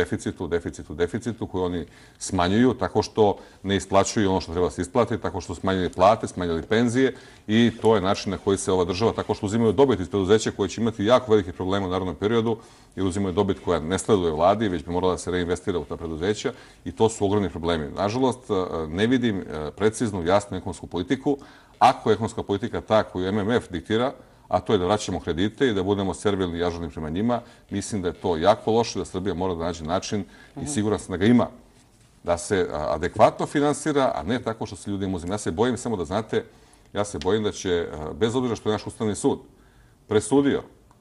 [SPEAKER 2] deficitu koju oni smanjuju tako što ne isplaćuju ono što treba se isplati, tako što smanjili plate, smanjili penzije i to je način na koji se ova država, tako što uzimaju dobit iz preduzeća koje će imati jako velike probleme u narednom periodu i uzimaju dobit koja ne sleduje vladi, već bi morala da se reinvestira u ta preduzeća i to su ogromni problemi. Nažalost, ne vidim preciznu, jasnu ekonomsku politiku. Ako je ekonomska politika ta koju MMF diktira, a to je da vraćamo kredite i da budemo servilni i ažurni prema njima, mislim da je to jako loše, da Srbija mora da nađe način i siguran sam da ga ima, da se adekvatno finansira, a ne tako što se ljudima uzima. Ja se bojim, samo da znate, ja se bojim da će, bez obzira što je naš Ustavni sud presudio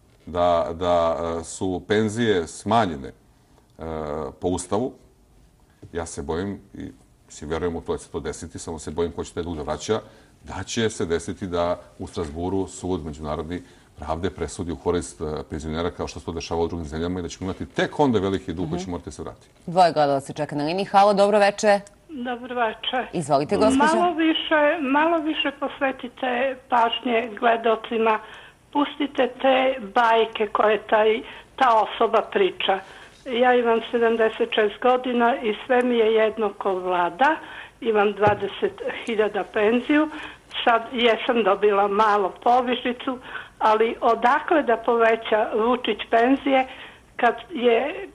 [SPEAKER 2] da su penzije smanjene po Ustavu, ja se bojim i vjerujem u to da će se to desiti, samo se bojim ko će taj dug da vraća, da će se desiti da u Strasburu sud međunarodni pravde presudi u korist penzionera kao što se to dešava u drugim zemljama i da ćemo imati tek onda veliki dug koji će morati se vratiti.
[SPEAKER 1] Dvoje gledalaca čeka na liniji. Halo, dobro veče.
[SPEAKER 4] Dobro veče.
[SPEAKER 1] Izvolite, gospođo.
[SPEAKER 4] Malo više posvetite pažnje gledalcima. Pustite te bajke koje taj ta osoba priča. Ja imam 76 godina i sve mi je jedno ko vlada. Imam 20.000 penziju. Sad jesam dobila malo povišicu, ali odakle da poveća Vučić penzije kad je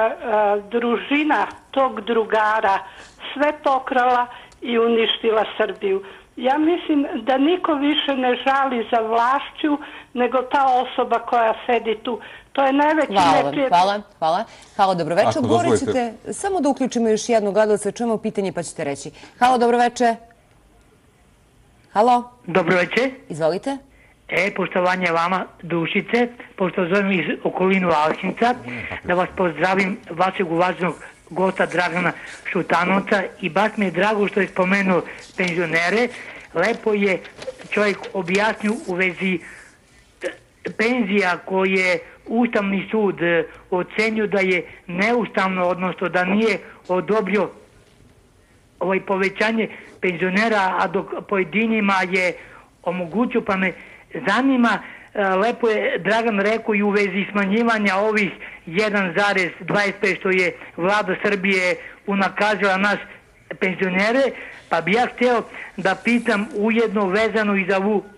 [SPEAKER 4] družina tog drugara sve pokrala i uništila Srbiju. Ja mislim da niko više ne žali za vlašću nego ta osoba koja sedi tu. To je najveći neprijatelj.
[SPEAKER 1] Hvala. Halo, dobroveče. Odgovorit ćete, samo da uključimo još jednu gledalca, čujemo pitanje pa ćete reći. Halo, dobroveče. Halo.
[SPEAKER 5] Dobroveče.
[SPEAKER 1] Izvolite.
[SPEAKER 5] Poštovanje vama, Dušice, pošto zovem iz okolinu Alčinca, da vas pozdravim, vašeg uvaženog gosta Dragana Šutanovca, i baš mi je drago što je spomenuo penzionere. Lepo je čovjek objasnio u vezi penzija koje Ustavni sud ocenio da je neustavno, odnosno da nije odobrio povećanje penzionera, a dok pojedinima je omogućio. Pa me zanima, lepo je Dragan rekao i u vezi smanjivanja ovih 1,25 što je vlada Srbije unakazila nas penzionere, pa bi ja htio da pitam ujedno vezano i za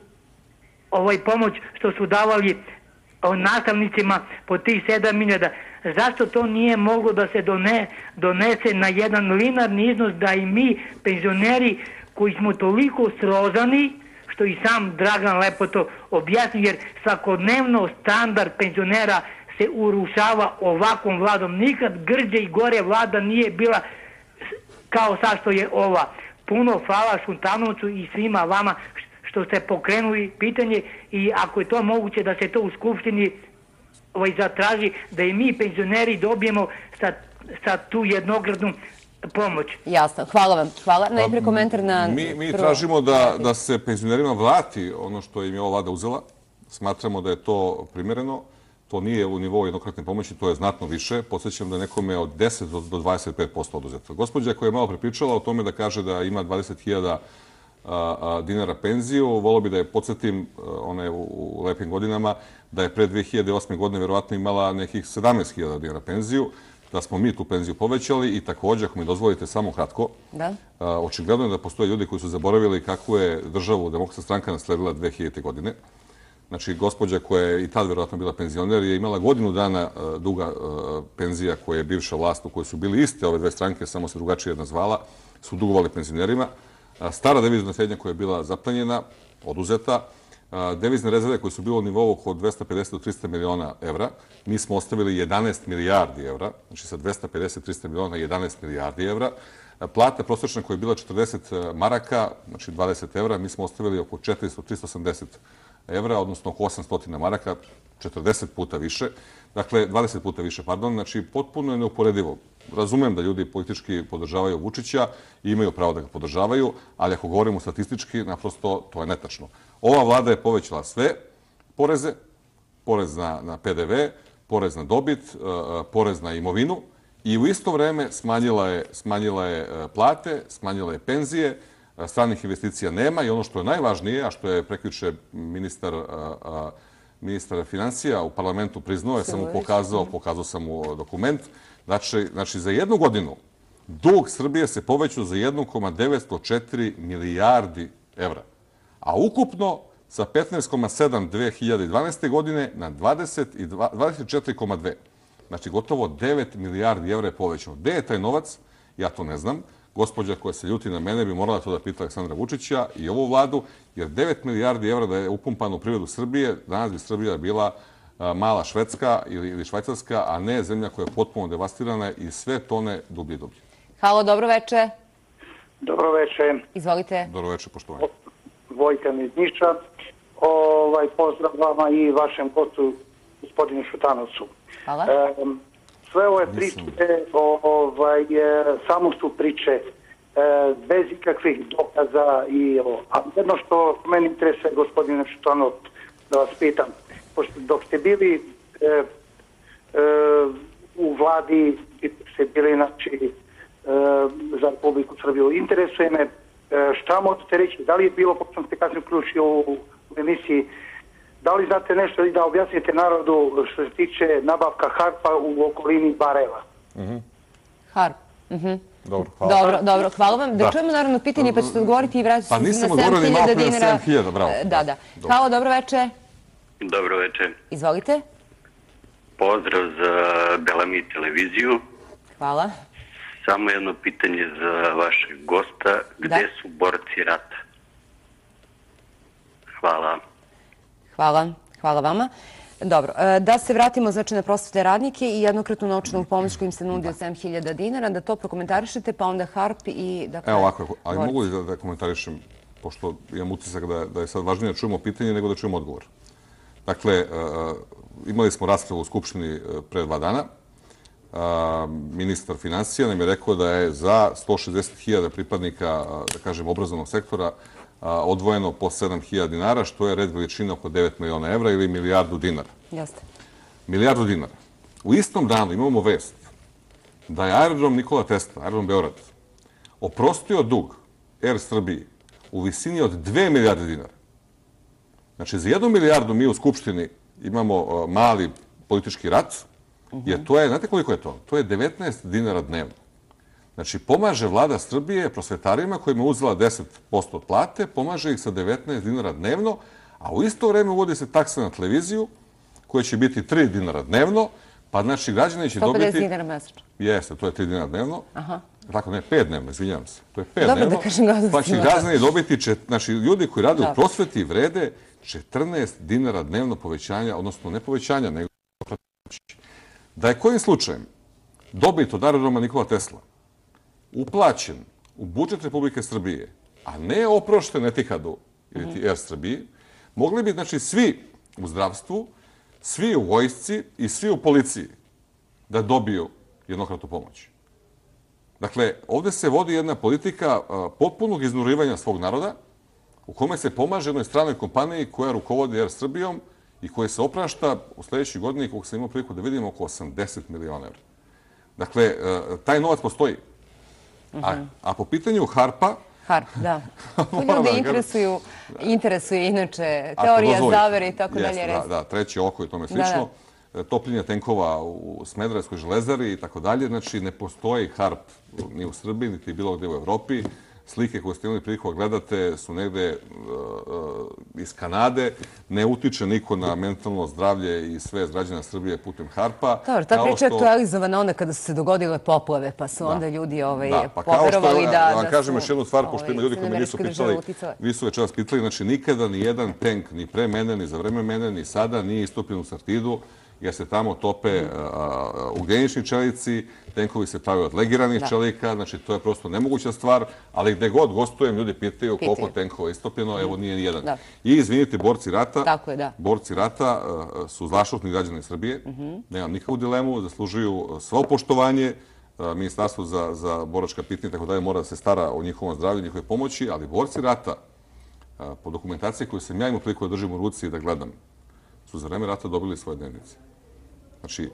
[SPEAKER 5] pomoć što su davali nastavnicima po tih 7.000. Zašto to nije moglo da se donese na jedan linarni iznos, da i mi penzioneri koji smo toliko srozani, što i sam Dragan lepo to objasni, jer svakodnevno standard penzionera se urušava ovakvom vladom. Nikad grđe i gore vlada nije bila kao sad što je ova. Puno hvala Šutanovcu i svima vama što ste pokrenuli pitanje, i ako je to moguće da se to u Skupštini zatraži, da i mi penzioneri dobijemo sa tu jednokratnu pomoć.
[SPEAKER 1] Jasno, hvala vam. Hvala. Najpre komentar na...
[SPEAKER 2] Mi tražimo da se penzionerima vrati ono što im je ova vlada uzela. Smatramo da je to primjereno. To nije u nivou jednokratne pomoći, to je znatno više. Podsjećam da nekome od 10 do 25% oduzeto. Gospođa koja je malo prepričala o tome da kaže da ima 20.000 dinara penziju, volio bi da je podsjetim, ona je u lepim godinama, da je pre 2008. godine verovatno imala nekih 17.000 dinara penziju, da smo mi tu penziju povećali, i također, ako mi dozvolite samo kratko, očigledno je da postoje ljudi koji su zaboravili kakvu je državu Demokratska stranka nasledila 2000. godine. Znači, gospođa koja je i tad verovatno bila penzioner je imala godinu dana duga penzija koje je bivša vlast, u kojoj su bili iste ove dve stranke, samo se drugačije nazvala, su dugovali penzionerima. Stara devizna štednja koja je bila zaplanjena, oduzeta, devizne rezerve koje su bile u nivou oko 250 do 300 miliona evra, mi smo ostavili 11 milijardi evra, znači sa 250-300 miliona 11 milijardi evra. Plata prosječna koja je bila 40 maraka, znači 20 evra, mi smo ostavili oko 400-380 evra, odnosno oko 800 maraka, 40 puta više. Dakle, 20 puta više, pardon. Znači, potpuno je neuporedivo. Razumem da ljudi politički podržavaju Vučića i imaju pravo da ga podržavaju, ali ako govorimo statistički, naprosto to je netačno. Ova vlada je povećala sve poreze, porez na PDV, porez na dobit, porez na imovinu, i u isto vreme smanjila je plate, smanjila je penzije, stranih investicija nema, i ono što je najvažnije, a što je prekjuče ministar financija u parlamentu priznao, ja sam mu pokazao sam mu dokument, znači za jednu godinu dug Srbije se povećao za 1,904 milijardi evra, a ukupno sa 15,7 2012. godine na 24,2. Znači, gotovo 9 milijardi evra je povećano. Gde je taj novac? Ja to ne znam. Gospođa koja se ljuti na mene bi morala to da pita Aleksandra Vučića i ovu vladu, jer 9 milijardi evra da je upumpano u privredu Srbije, danas bi Srbija bila mala Švedska ili Švajcarska, a ne zemlja koja je potpuno devastirana i sve tone dublje i dublje.
[SPEAKER 1] Halo, dobro veče.
[SPEAKER 6] Dobro veče.
[SPEAKER 1] Izvolite.
[SPEAKER 2] Dobro veče, poštovanje.
[SPEAKER 6] Vojkan iz Niša. Pozdrav vama i vašem gostu, gospodinu Šutanovcu.
[SPEAKER 1] Hvala.
[SPEAKER 6] Sve ove priče, samo su priče, bez ikakvih dokaza. A jedno što meni interesuje, gospodine Šutanovac, da vas pitam, dok ste bili u vladi, ste bili za Republiku Srbiju, interesuje me šta možete reći, da li je bilo, pošto ste kasnije uključio u emisiji, Da li znate nešto i da objasnite narodu što se tiče nabavka harpa u okolini Barajeva?
[SPEAKER 1] Harp.
[SPEAKER 2] Dobro, hvala.
[SPEAKER 1] Dobro, hvala vam. Da čujemo naravno pitanje pa ćete odgovoriti i vratiti se na 7.000 dinara.
[SPEAKER 2] 7.000, bravo.
[SPEAKER 1] Da. Halo, dobro večer.
[SPEAKER 7] Dobro večer.
[SPEAKER 1] Izvolite.
[SPEAKER 7] Pozdrav za Belami televiziju.
[SPEAKER 1] Hvala.
[SPEAKER 7] Samo jedno pitanje za vašeg gosta. Gde su borci rata? Hvala.
[SPEAKER 1] Hvala vama. Dobro, da se vratimo znači na prosvetne radnike i jednokratnu novčanu pomoć koju im se nudi od 7.000 dinara, da to prokomentarišete, pa onda harp i...
[SPEAKER 2] Evo ovako, ali mogu li da komentarišem, pošto imam utisak da je sad važnije da čujemo pitanje nego da čujemo odgovor. Dakle, imali smo raspravu u Skupštini pre 2 dana. Ministar finansija nam je rekao da je za 160.000 pripadnika, da kažem, obrazovnog sektora odvojeno po 7.000 dinara, što je red veličina oko 9 miliona evra ili milijardu dinara.
[SPEAKER 1] Jeste.
[SPEAKER 2] Milijardu dinara. U istom danu imamo vest da je aerodrom Nikola Tesla, aerodrom Beograd, oprostio dug Air Srbiji u visini od 2 milijarde dinara. Znači, za 1 milijardu mi u Skupštini imamo mali politički rat, jer to je, znate koliko je to? To je 19 dinara dnevno. Znači, pomaže vlada Srbije prosvetarima kojima je uzela 10% od plate, pomaže ih sa 19 dinara dnevno, a u isto vreme uvodi se taksa na televiziju, koja će biti 3 dinara dnevno, pa znači građani će dobiti...
[SPEAKER 1] 150 dinara mesečno.
[SPEAKER 2] Jeste, to je 3 dinara dnevno. Tako, ne, 5 dnevno, izvinjavam se. To je 5
[SPEAKER 1] Dobro,
[SPEAKER 2] dnevno,
[SPEAKER 1] da kažem
[SPEAKER 2] pa će građani dobiti, znači ljudi koji rade u prosveti vrede 14 dinara dnevno povećanja, odnosno ne povećanja, nego da je kojim slučajem dobit od aerodroma Nikola Tesla uplaćen u budžet Republike Srbije, a ne oprošten Etihadu ili ti Air Srbiji, mogli bi, znači, svi u zdravstvu, svi u vojsci i svi u policiji da dobiju jednokratnu pomoć. Dakle, ovde se vodi jedna politika potpunog iznurivanja svog naroda, u kome se pomaže jednoj stranoj kompaniji koja rukovodi Air Srbijom i koja se oprašta u sledećoj godini, koliko sam imao priliku da vidimo, oko 80 miliona evra. Dakle, taj novac postoji. A po pitanju harpa...
[SPEAKER 1] Harp, da. To ljude interesuje inače teorija zavere i tako dalje.
[SPEAKER 2] Da, treće oko i tome slično. Topljenje tenkova u Smederevskoj železari i tako dalje. Znači, ne postoji harp ni u Srbiji, niti bilo gde u Evropi. Slike koje ste imali priliku da gledate su negde iz Kanade. Ne utiče niko na mentalno zdravlje i sve građana Srbije putem harpa.
[SPEAKER 1] Dobro, ta priča je aktualizovana onda kada su se dogodile poplave, pa su onda ljudi poverovali da...
[SPEAKER 2] Da vam kažem još jednu stvar, pošto ima ljudi koji me nisu pitali, vi su večeras pitali, znači nikada ni jedan tank, ni pre mene, ni za vreme mene, ni sada, nije istopljen u Sartidu, jer se tamo tope ugljenični čelici, tenkovi se prave od legiranih čelika, znači to je prosto nemoguća stvar, ali gde god gostujem, ljudi pitaju koliko tenkova je istopljeno, evo nije ni jedan. I izvinite, borci rata su zaštitni građani Srbije, nemam nikakvu dilemu, zaslužuju svo poštovanje, Ministarstvo za boračka pitanja i tako dalje mora da se stara o njihovom zdravlju i njihove pomoći, ali borci rata, po dokumentaciji koju sam ja imao priliku da držim u ruci i da gledam, su za vreme rata dobili svoje dnevnice. Znači,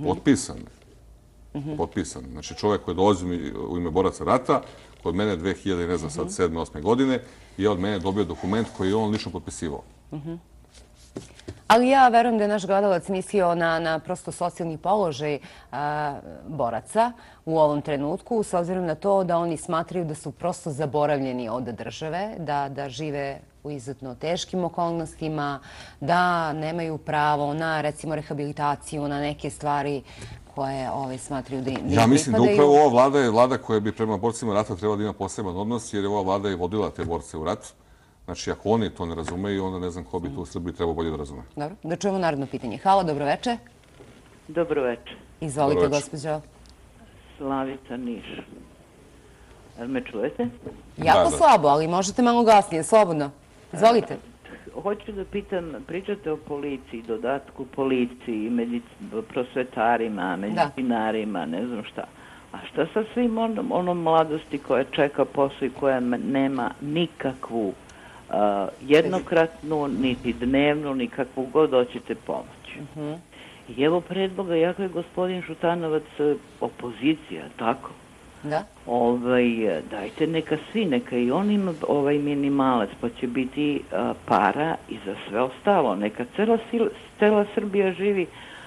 [SPEAKER 2] potpisan. Znači, čovjek koji dolazi u ime boraca rata, kod mene 2000, ne znam sad, 7. 8. godine, je od mene dobio dokument koji je on lično potpisivao.
[SPEAKER 1] Ali ja verujem da je naš gledalac mislio na prosto socijalni položaj boraca u ovom trenutku, s obzirom na to da oni smatraju da su prosto zaboravljeni od države, da žive u izuzetno teškim okolnostima, da nemaju pravo na, recimo, rehabilitaciju, na neke stvari koje smatraju da im pripadaju.
[SPEAKER 2] Ja mislim da upravo ova vlada je vlada koja bi prema borcima rata trebala da ima poseban odnos, jer je ova vlada i vodila te borce u rat. Znači, ako oni to ne razumeju, onda ne znam ko bi to u Srbiji trebao bolje da razume.
[SPEAKER 1] Dobro, da čujemo naredno pitanje. Halo, dobro večer.
[SPEAKER 8] Dobro večer.
[SPEAKER 1] Izvolite, gospođo.
[SPEAKER 8] Slavica, Niš. Jel me čujete?
[SPEAKER 1] Jako slabo, ali možete malo glasnije, slobodno. Izvolite.
[SPEAKER 8] Hoću da pitam, pričate o policiji, dodatku policiji, prosvetarima, medicinarima, ne znam šta. A šta sa svim onom mladosti koja čeka posao i koja nema nikakvu jednokratnu, niti dnevnu, nikakvu god hoćete pomoć. I evo predloga, jako je gospodin Šutanovac opozicija, tako? Dajte neka svi, neka i on ima minimalac, pa će biti para i za sve ostalo. Neka cela Srbija živi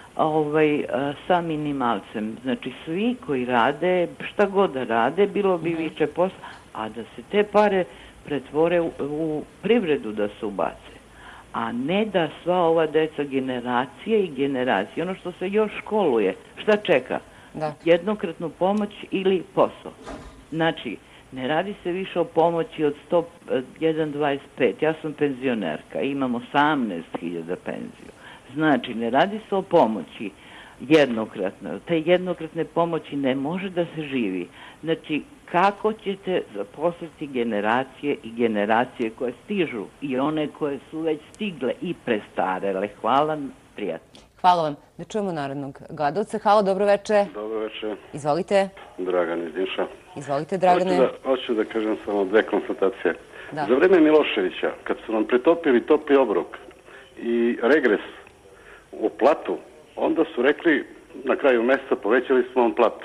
[SPEAKER 8] sa minimalcem. Znači, svi koji rade, šta god da rade, bilo bi više posla, a da se te pare pretvore u privredu da se ubace. A ne da sva ova deca generacije i generacije, ono što se još školuje, šta čeka? Jednokratnu pomoć ili posao. Znači, ne radi se više o pomoći od 101,25. Ja sam penzionerka, imam 18.000 penziju. Znači, ne radi se o pomoći jednokratno. Te jednokratne pomoći ne može da se živi. Znači, kako ćete zaposliti generacije i generacije koje stižu i one koje su već stigle i prestarele? Hvala, prijatno.
[SPEAKER 1] Hvala vam. Da čujemo narednog gledalca. Halo, dobro veče.
[SPEAKER 9] Dobro veče.
[SPEAKER 1] Izvolite.
[SPEAKER 9] Dragan iz Niša.
[SPEAKER 1] Izvolite, Dragane.
[SPEAKER 9] Hoću da kažem samo dve konstatacije. Za vreme Miloševića, kad su nam pretopili topli obrok i regres u platu, onda su rekli na kraju meseca povećali smo vam platu.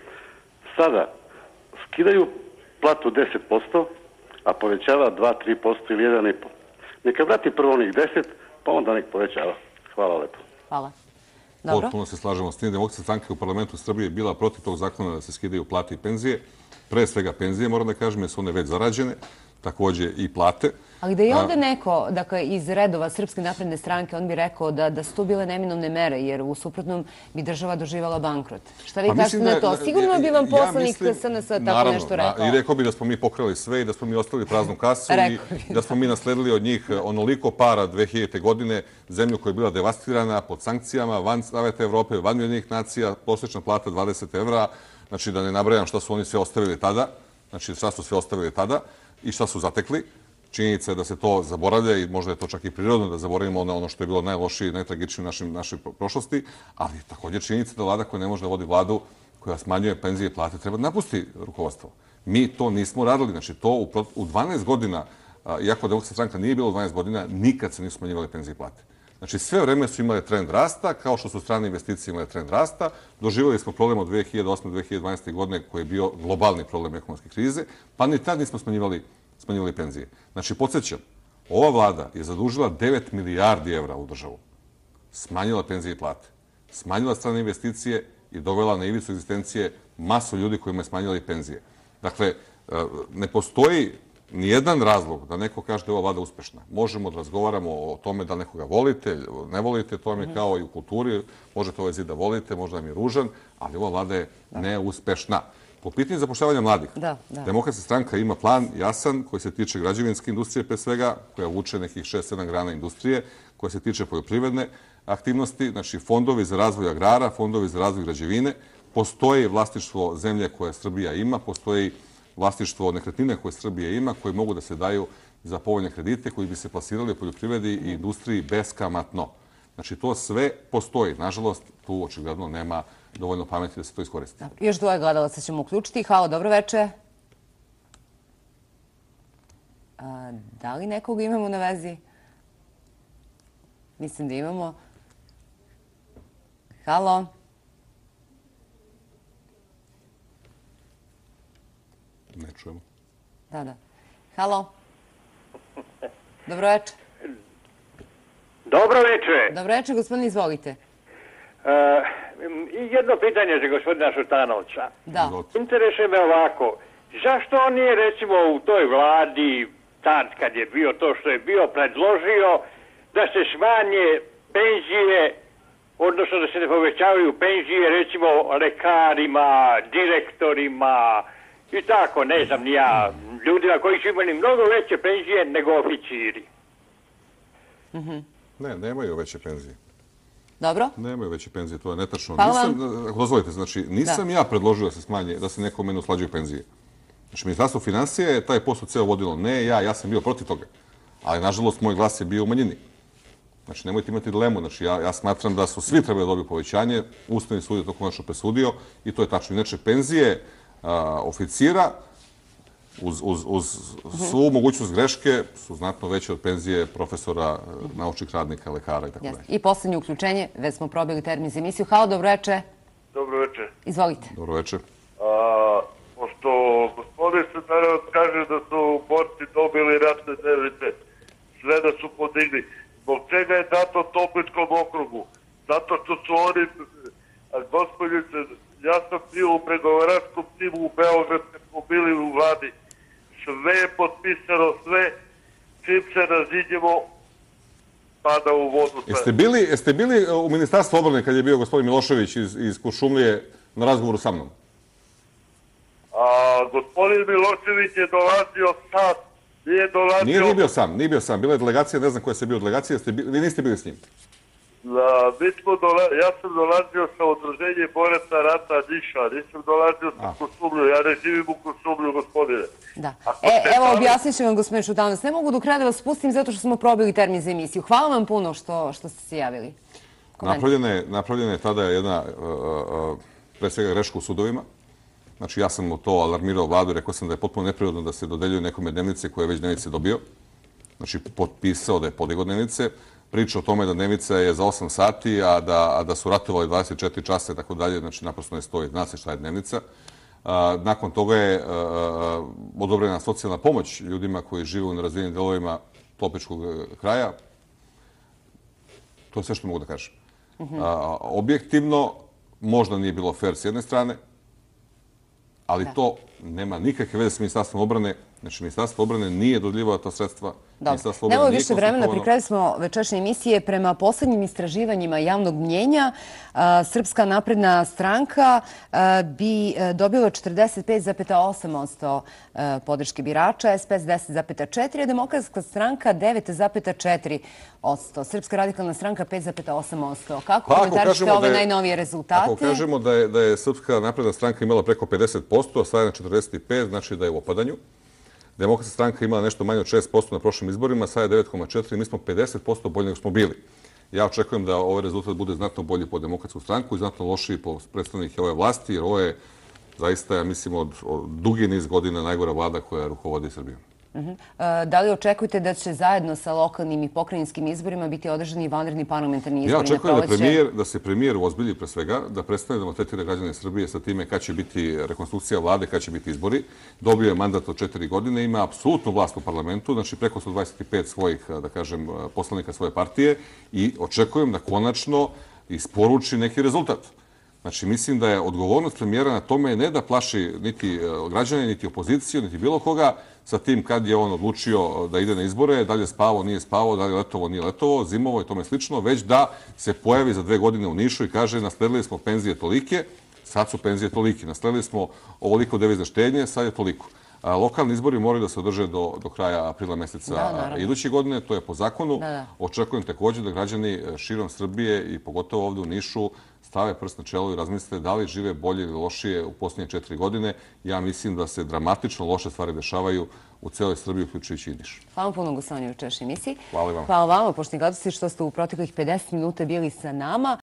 [SPEAKER 9] Sada skidaju platu 10%, a povećava 2-3% ili 1,5%. Neka vrati prvo onih 10%, pa onda nek povećava. Hvala lepo.
[SPEAKER 1] Hvala. Dobro.
[SPEAKER 2] Potpuno se slažemo s tim. Demokratska stranka u parlamentu Srbije je bila protiv tog zakona da se skidaju plate i penzije. Pre svega penzije, moram da kažem, jer su one već zarađene, takođe i plate.
[SPEAKER 1] Ali da je ovde neko, dakle, iz redova Srpske napredne stranke, on bi rekao da su to bile neminovne mere, jer u suprotnom bi država doživjela bankrot. Šta vi kažete na to? Sigurno bi vam poslanik SNS tako nešto rekao.
[SPEAKER 2] Naravno, i rekao bi da smo mi pokrali sve i da smo mi ostavili praznu kasu i da smo mi nasledili od njih onoliko para 2000. godine, zemlju koja je bila devastirana pod sankcijama, van Saveta Evrope, van Ujedinjenih nacija, prosječna plata 20 evra, znači da ne nabrajam šta su oni sve ostavili tada, znači šta su sve ostavili tada i šta su zatekli. Činjenica je da se to zaboravlja i možda je to čak i prirodno da zaboravimo ono što je bilo najlošije i najtragičnije u našoj prošlosti, ali također činjenica da vlada koja ne može da vodi vladu koja smanjuje penzije i plate treba da napusti rukovodstvo. Mi to nismo radili, znači to u 12 godina, iako Demokratska stranka nije bilo u 12 godina, nikad se nisu smanjivali penzije i plate. Znači sve vreme su imale trend rasta, kao što su strane investicije imale trend rasta. Doživjeli smo problem od 2008-2012. godine koji je bio globalni problem ekonomske krize, pa ni tad nismo smanjivali penzije. Znači, podsjećam, ova vlada je zadužila 9 milijardi evra u državu. Smanjila penzije i plate. Smanjila strane investicije i dovela na ivicu egzistencije masu ljudi kojima je smanjila i penzije. Dakle, ne postoji nijedan razlog da neko kaže da je ova vlada uspešna. Možemo da razgovaramo o tome da nekoga volite, ne volite, to vam je kao i u kulturi. Možete ovaj zid da volite, možda vam je ružan, ali ova vlada je neuspešna. Po pitanju zapošljavanja mladih, Demokratska stranka ima plan jasan koji se tiče građevinske industrije pre svega, koja vuče nekih 6-7 grana industrije, koja se tiče poljoprivredne aktivnosti, znači fondovi za razvoj agrara, fondovi za razvoj građevine. Postoji vlasništvo zemlje koje Srbija ima, postoji vlasništvo nekretnine koje Srbija ima, koji mogu da se daju za povoljne kredite koji bi se plasirali u poljoprivredi i industriji beskamatno. Znači, to sve postoji. Nažalost, tu očigledno nema dovoljno pameti da se to iskoristi.
[SPEAKER 1] Još dvoje gledalaca ćemo uključiti. Halo, dobro veče. Da li nekoga imamo na vezi? Mislim da imamo. Halo.
[SPEAKER 2] Ne čujemo.
[SPEAKER 1] Da. Halo. Dobro veče.
[SPEAKER 10] Dobro veče.
[SPEAKER 1] Dobro veče, gospodine, izvolite.
[SPEAKER 10] Jedno pitanje za gospodina Šutanovca.
[SPEAKER 1] Da.
[SPEAKER 10] Interesuje me ovako. Zašto on nije, recimo, u toj vladi, tad kad je bio to što je bio, predložio da se smanje penzije, odnosno da se ne povećavaju penzije, recimo, lekarima, direktorima i tako, ne znam ni ja, ljudima koji su imali mnogo veće penzije nego oficiri.
[SPEAKER 2] Ne, nemaju veće penzije.
[SPEAKER 1] Dobro.
[SPEAKER 2] Nemaju veće penzije, to je netačno. Dozvolite, znači, nisam ja predložio da se smanje, da se nekome ne usklađuju penzije. Znači, Ministarstvo financija je taj posao ceo vodilo. Ne ja sam bio protiv toga. Ali, nažalost, moj glas je bio u manjini. Znači, nemojte imati dilemu. Znači, ja smatram da su svi trebali da dobiju povećanje. Ustavni sud je to konačno presudio i to je tačno. Inače, penzije oficira uz svu mogućnost greške su znatno veće od penzije profesora, naučnih radnika, lekara i tako dalje.
[SPEAKER 1] I poslednje uključenje, već smo probili termin za emisiju. Halo, dobro veče.
[SPEAKER 11] Dobro veče.
[SPEAKER 1] Izvolite.
[SPEAKER 2] Dobro veče.
[SPEAKER 11] običan narod kaže da su borci dobili ratne dnevnice, sve da su podigli. Zbog čega je dato Topličkom okrugu? Zato što su oni, gospođice, ja sam bio u pregovaračkom timu u Beograd, kad smo bili u vladi. Sve je potpisano, sve, čim se raziđemo, pada u vodu.
[SPEAKER 2] Jeste bili u Ministarstvu odbrane kad je bio gospodin Milošević iz Kuršumlije na razgovoru sa mnom?
[SPEAKER 11] Gospodin Milošević je dolazio sam, nije dolazio...
[SPEAKER 2] Nije bio sam. Bila je delegacija, ne znam koja se bio delegacija, vi niste bili s njim?
[SPEAKER 11] Ja sam dolazio sa udruženjem boraca rata Niša, nisam dolazio sa Kuršumliju, ja ne živim u Kuršumliju, gospodine.
[SPEAKER 1] Da. Evo, objasnit ću vam, gospodin Šutanovac. Ne mogu do kraja da vas spustim zato što smo probili termin za emisiju. Hvala vam puno što ste se javili.
[SPEAKER 2] Napravljena je tada jedna, pre svega, greška u sudovima. Znači, ja sam to alarmirao vladu i rekao sam da je potpuno neprirodno da se dodeljuju nekome dnevnice koje je već dnevnice dobio. Znači, potpisao da je podigao dnevnice. Priča o tome da dnevnica je za 8 sati, a da su ratovali 24 časa i tako dalje, znači naprosto ne stoji. Zna se šta je dnevnica. Nakon toga je odobrena socijalna pomoć ljudima koji žive u nerazvijenim delovima Topličkog kraja. To je sve što mogu da kažem. Objektivno, možda nije bilo fair s jedne strane, ali to nema nikakve veze s Ministarstvom odbrane. Znači, Ministarstvo odbrane nije dodeljivalo ta sredstva.
[SPEAKER 1] Nemoj više vremena, pri kraju smo večerašnje emisije. Prema poslednjim istraživanjima javnog mnjenja, Srpska napredna stranka bi dobila 45,8% podrške birača, SPS 10,4%, a Demokratska stranka 9,4%. Srpska radikalna stranka 5,8%. Kako komentarišete ove najnovije rezultate?
[SPEAKER 2] Ako kažemo da je Srpska napredna stranka imala preko 50%, a sada je na 45%, znači da je u opadanju. Demokratska stranka imala nešto manje od 6% na prošlim izborima, sada je 9,4%, mi smo 50% bolji nego smo bili. Ja očekujem da ovaj rezultat bude znatno bolji po Demokratsku stranku i znatno lošiji po predstavnike ove vlasti, jer ovo je zaista, ja mislim, od dugi niz godina najgora vlada koja rukovodi Srbijom.
[SPEAKER 1] Da li očekujete da će zajedno sa lokalnim i pokrajinskim izborima biti održani vanredni parlamentarni izbori na proleće?
[SPEAKER 2] Ja očekujem da se premijer uozbilji pre svega, da prestane da maltretira građane Srbije sa time kad će biti rekonstrukcija vlade, kad će biti izbori. Dobio je mandat od 4 godine, ima apsolutnu vlast u parlamentu, znači preko 125 svojih, da kažem, poslanika svoje partije i očekujem da konačno isporuči neki rezultat. Znači, mislim da je odgovornost premijera na tome ne da plaši niti građane, niti opoziciju, niti bilo koga sa tim kad je on odlučio da ide na izbore, da li je spavao, nije spavao, da li je letovo, nije letovo, zimovo i tome slično, već da se pojavi za 2 godine u Nišu i kaže nasledili smo penzije tolike, sad su penzije tolike, nasledili smo ovoliko devizne štednje, sad je toliko. Lokalni izbori moraju da se održe do kraja aprila meseca iduće godine, to je po zakonu. Očekujem također da građani širom Srbije i pogotovo ovdje u Nišu stave prst na čelo i razmisle da li žive bolje ili lošije u posljednje 4 godine. Ja mislim da se dramatično loše stvari dešavaju u celoj Srbiji, uključujući i Niš.
[SPEAKER 1] Hvala vam puno, gostovanje u večerašnjoj emisiji.
[SPEAKER 2] Hvala vam.
[SPEAKER 1] Hvala vama, poštovani gledalci, što ste u proteklih 50 minuta bili sa nama.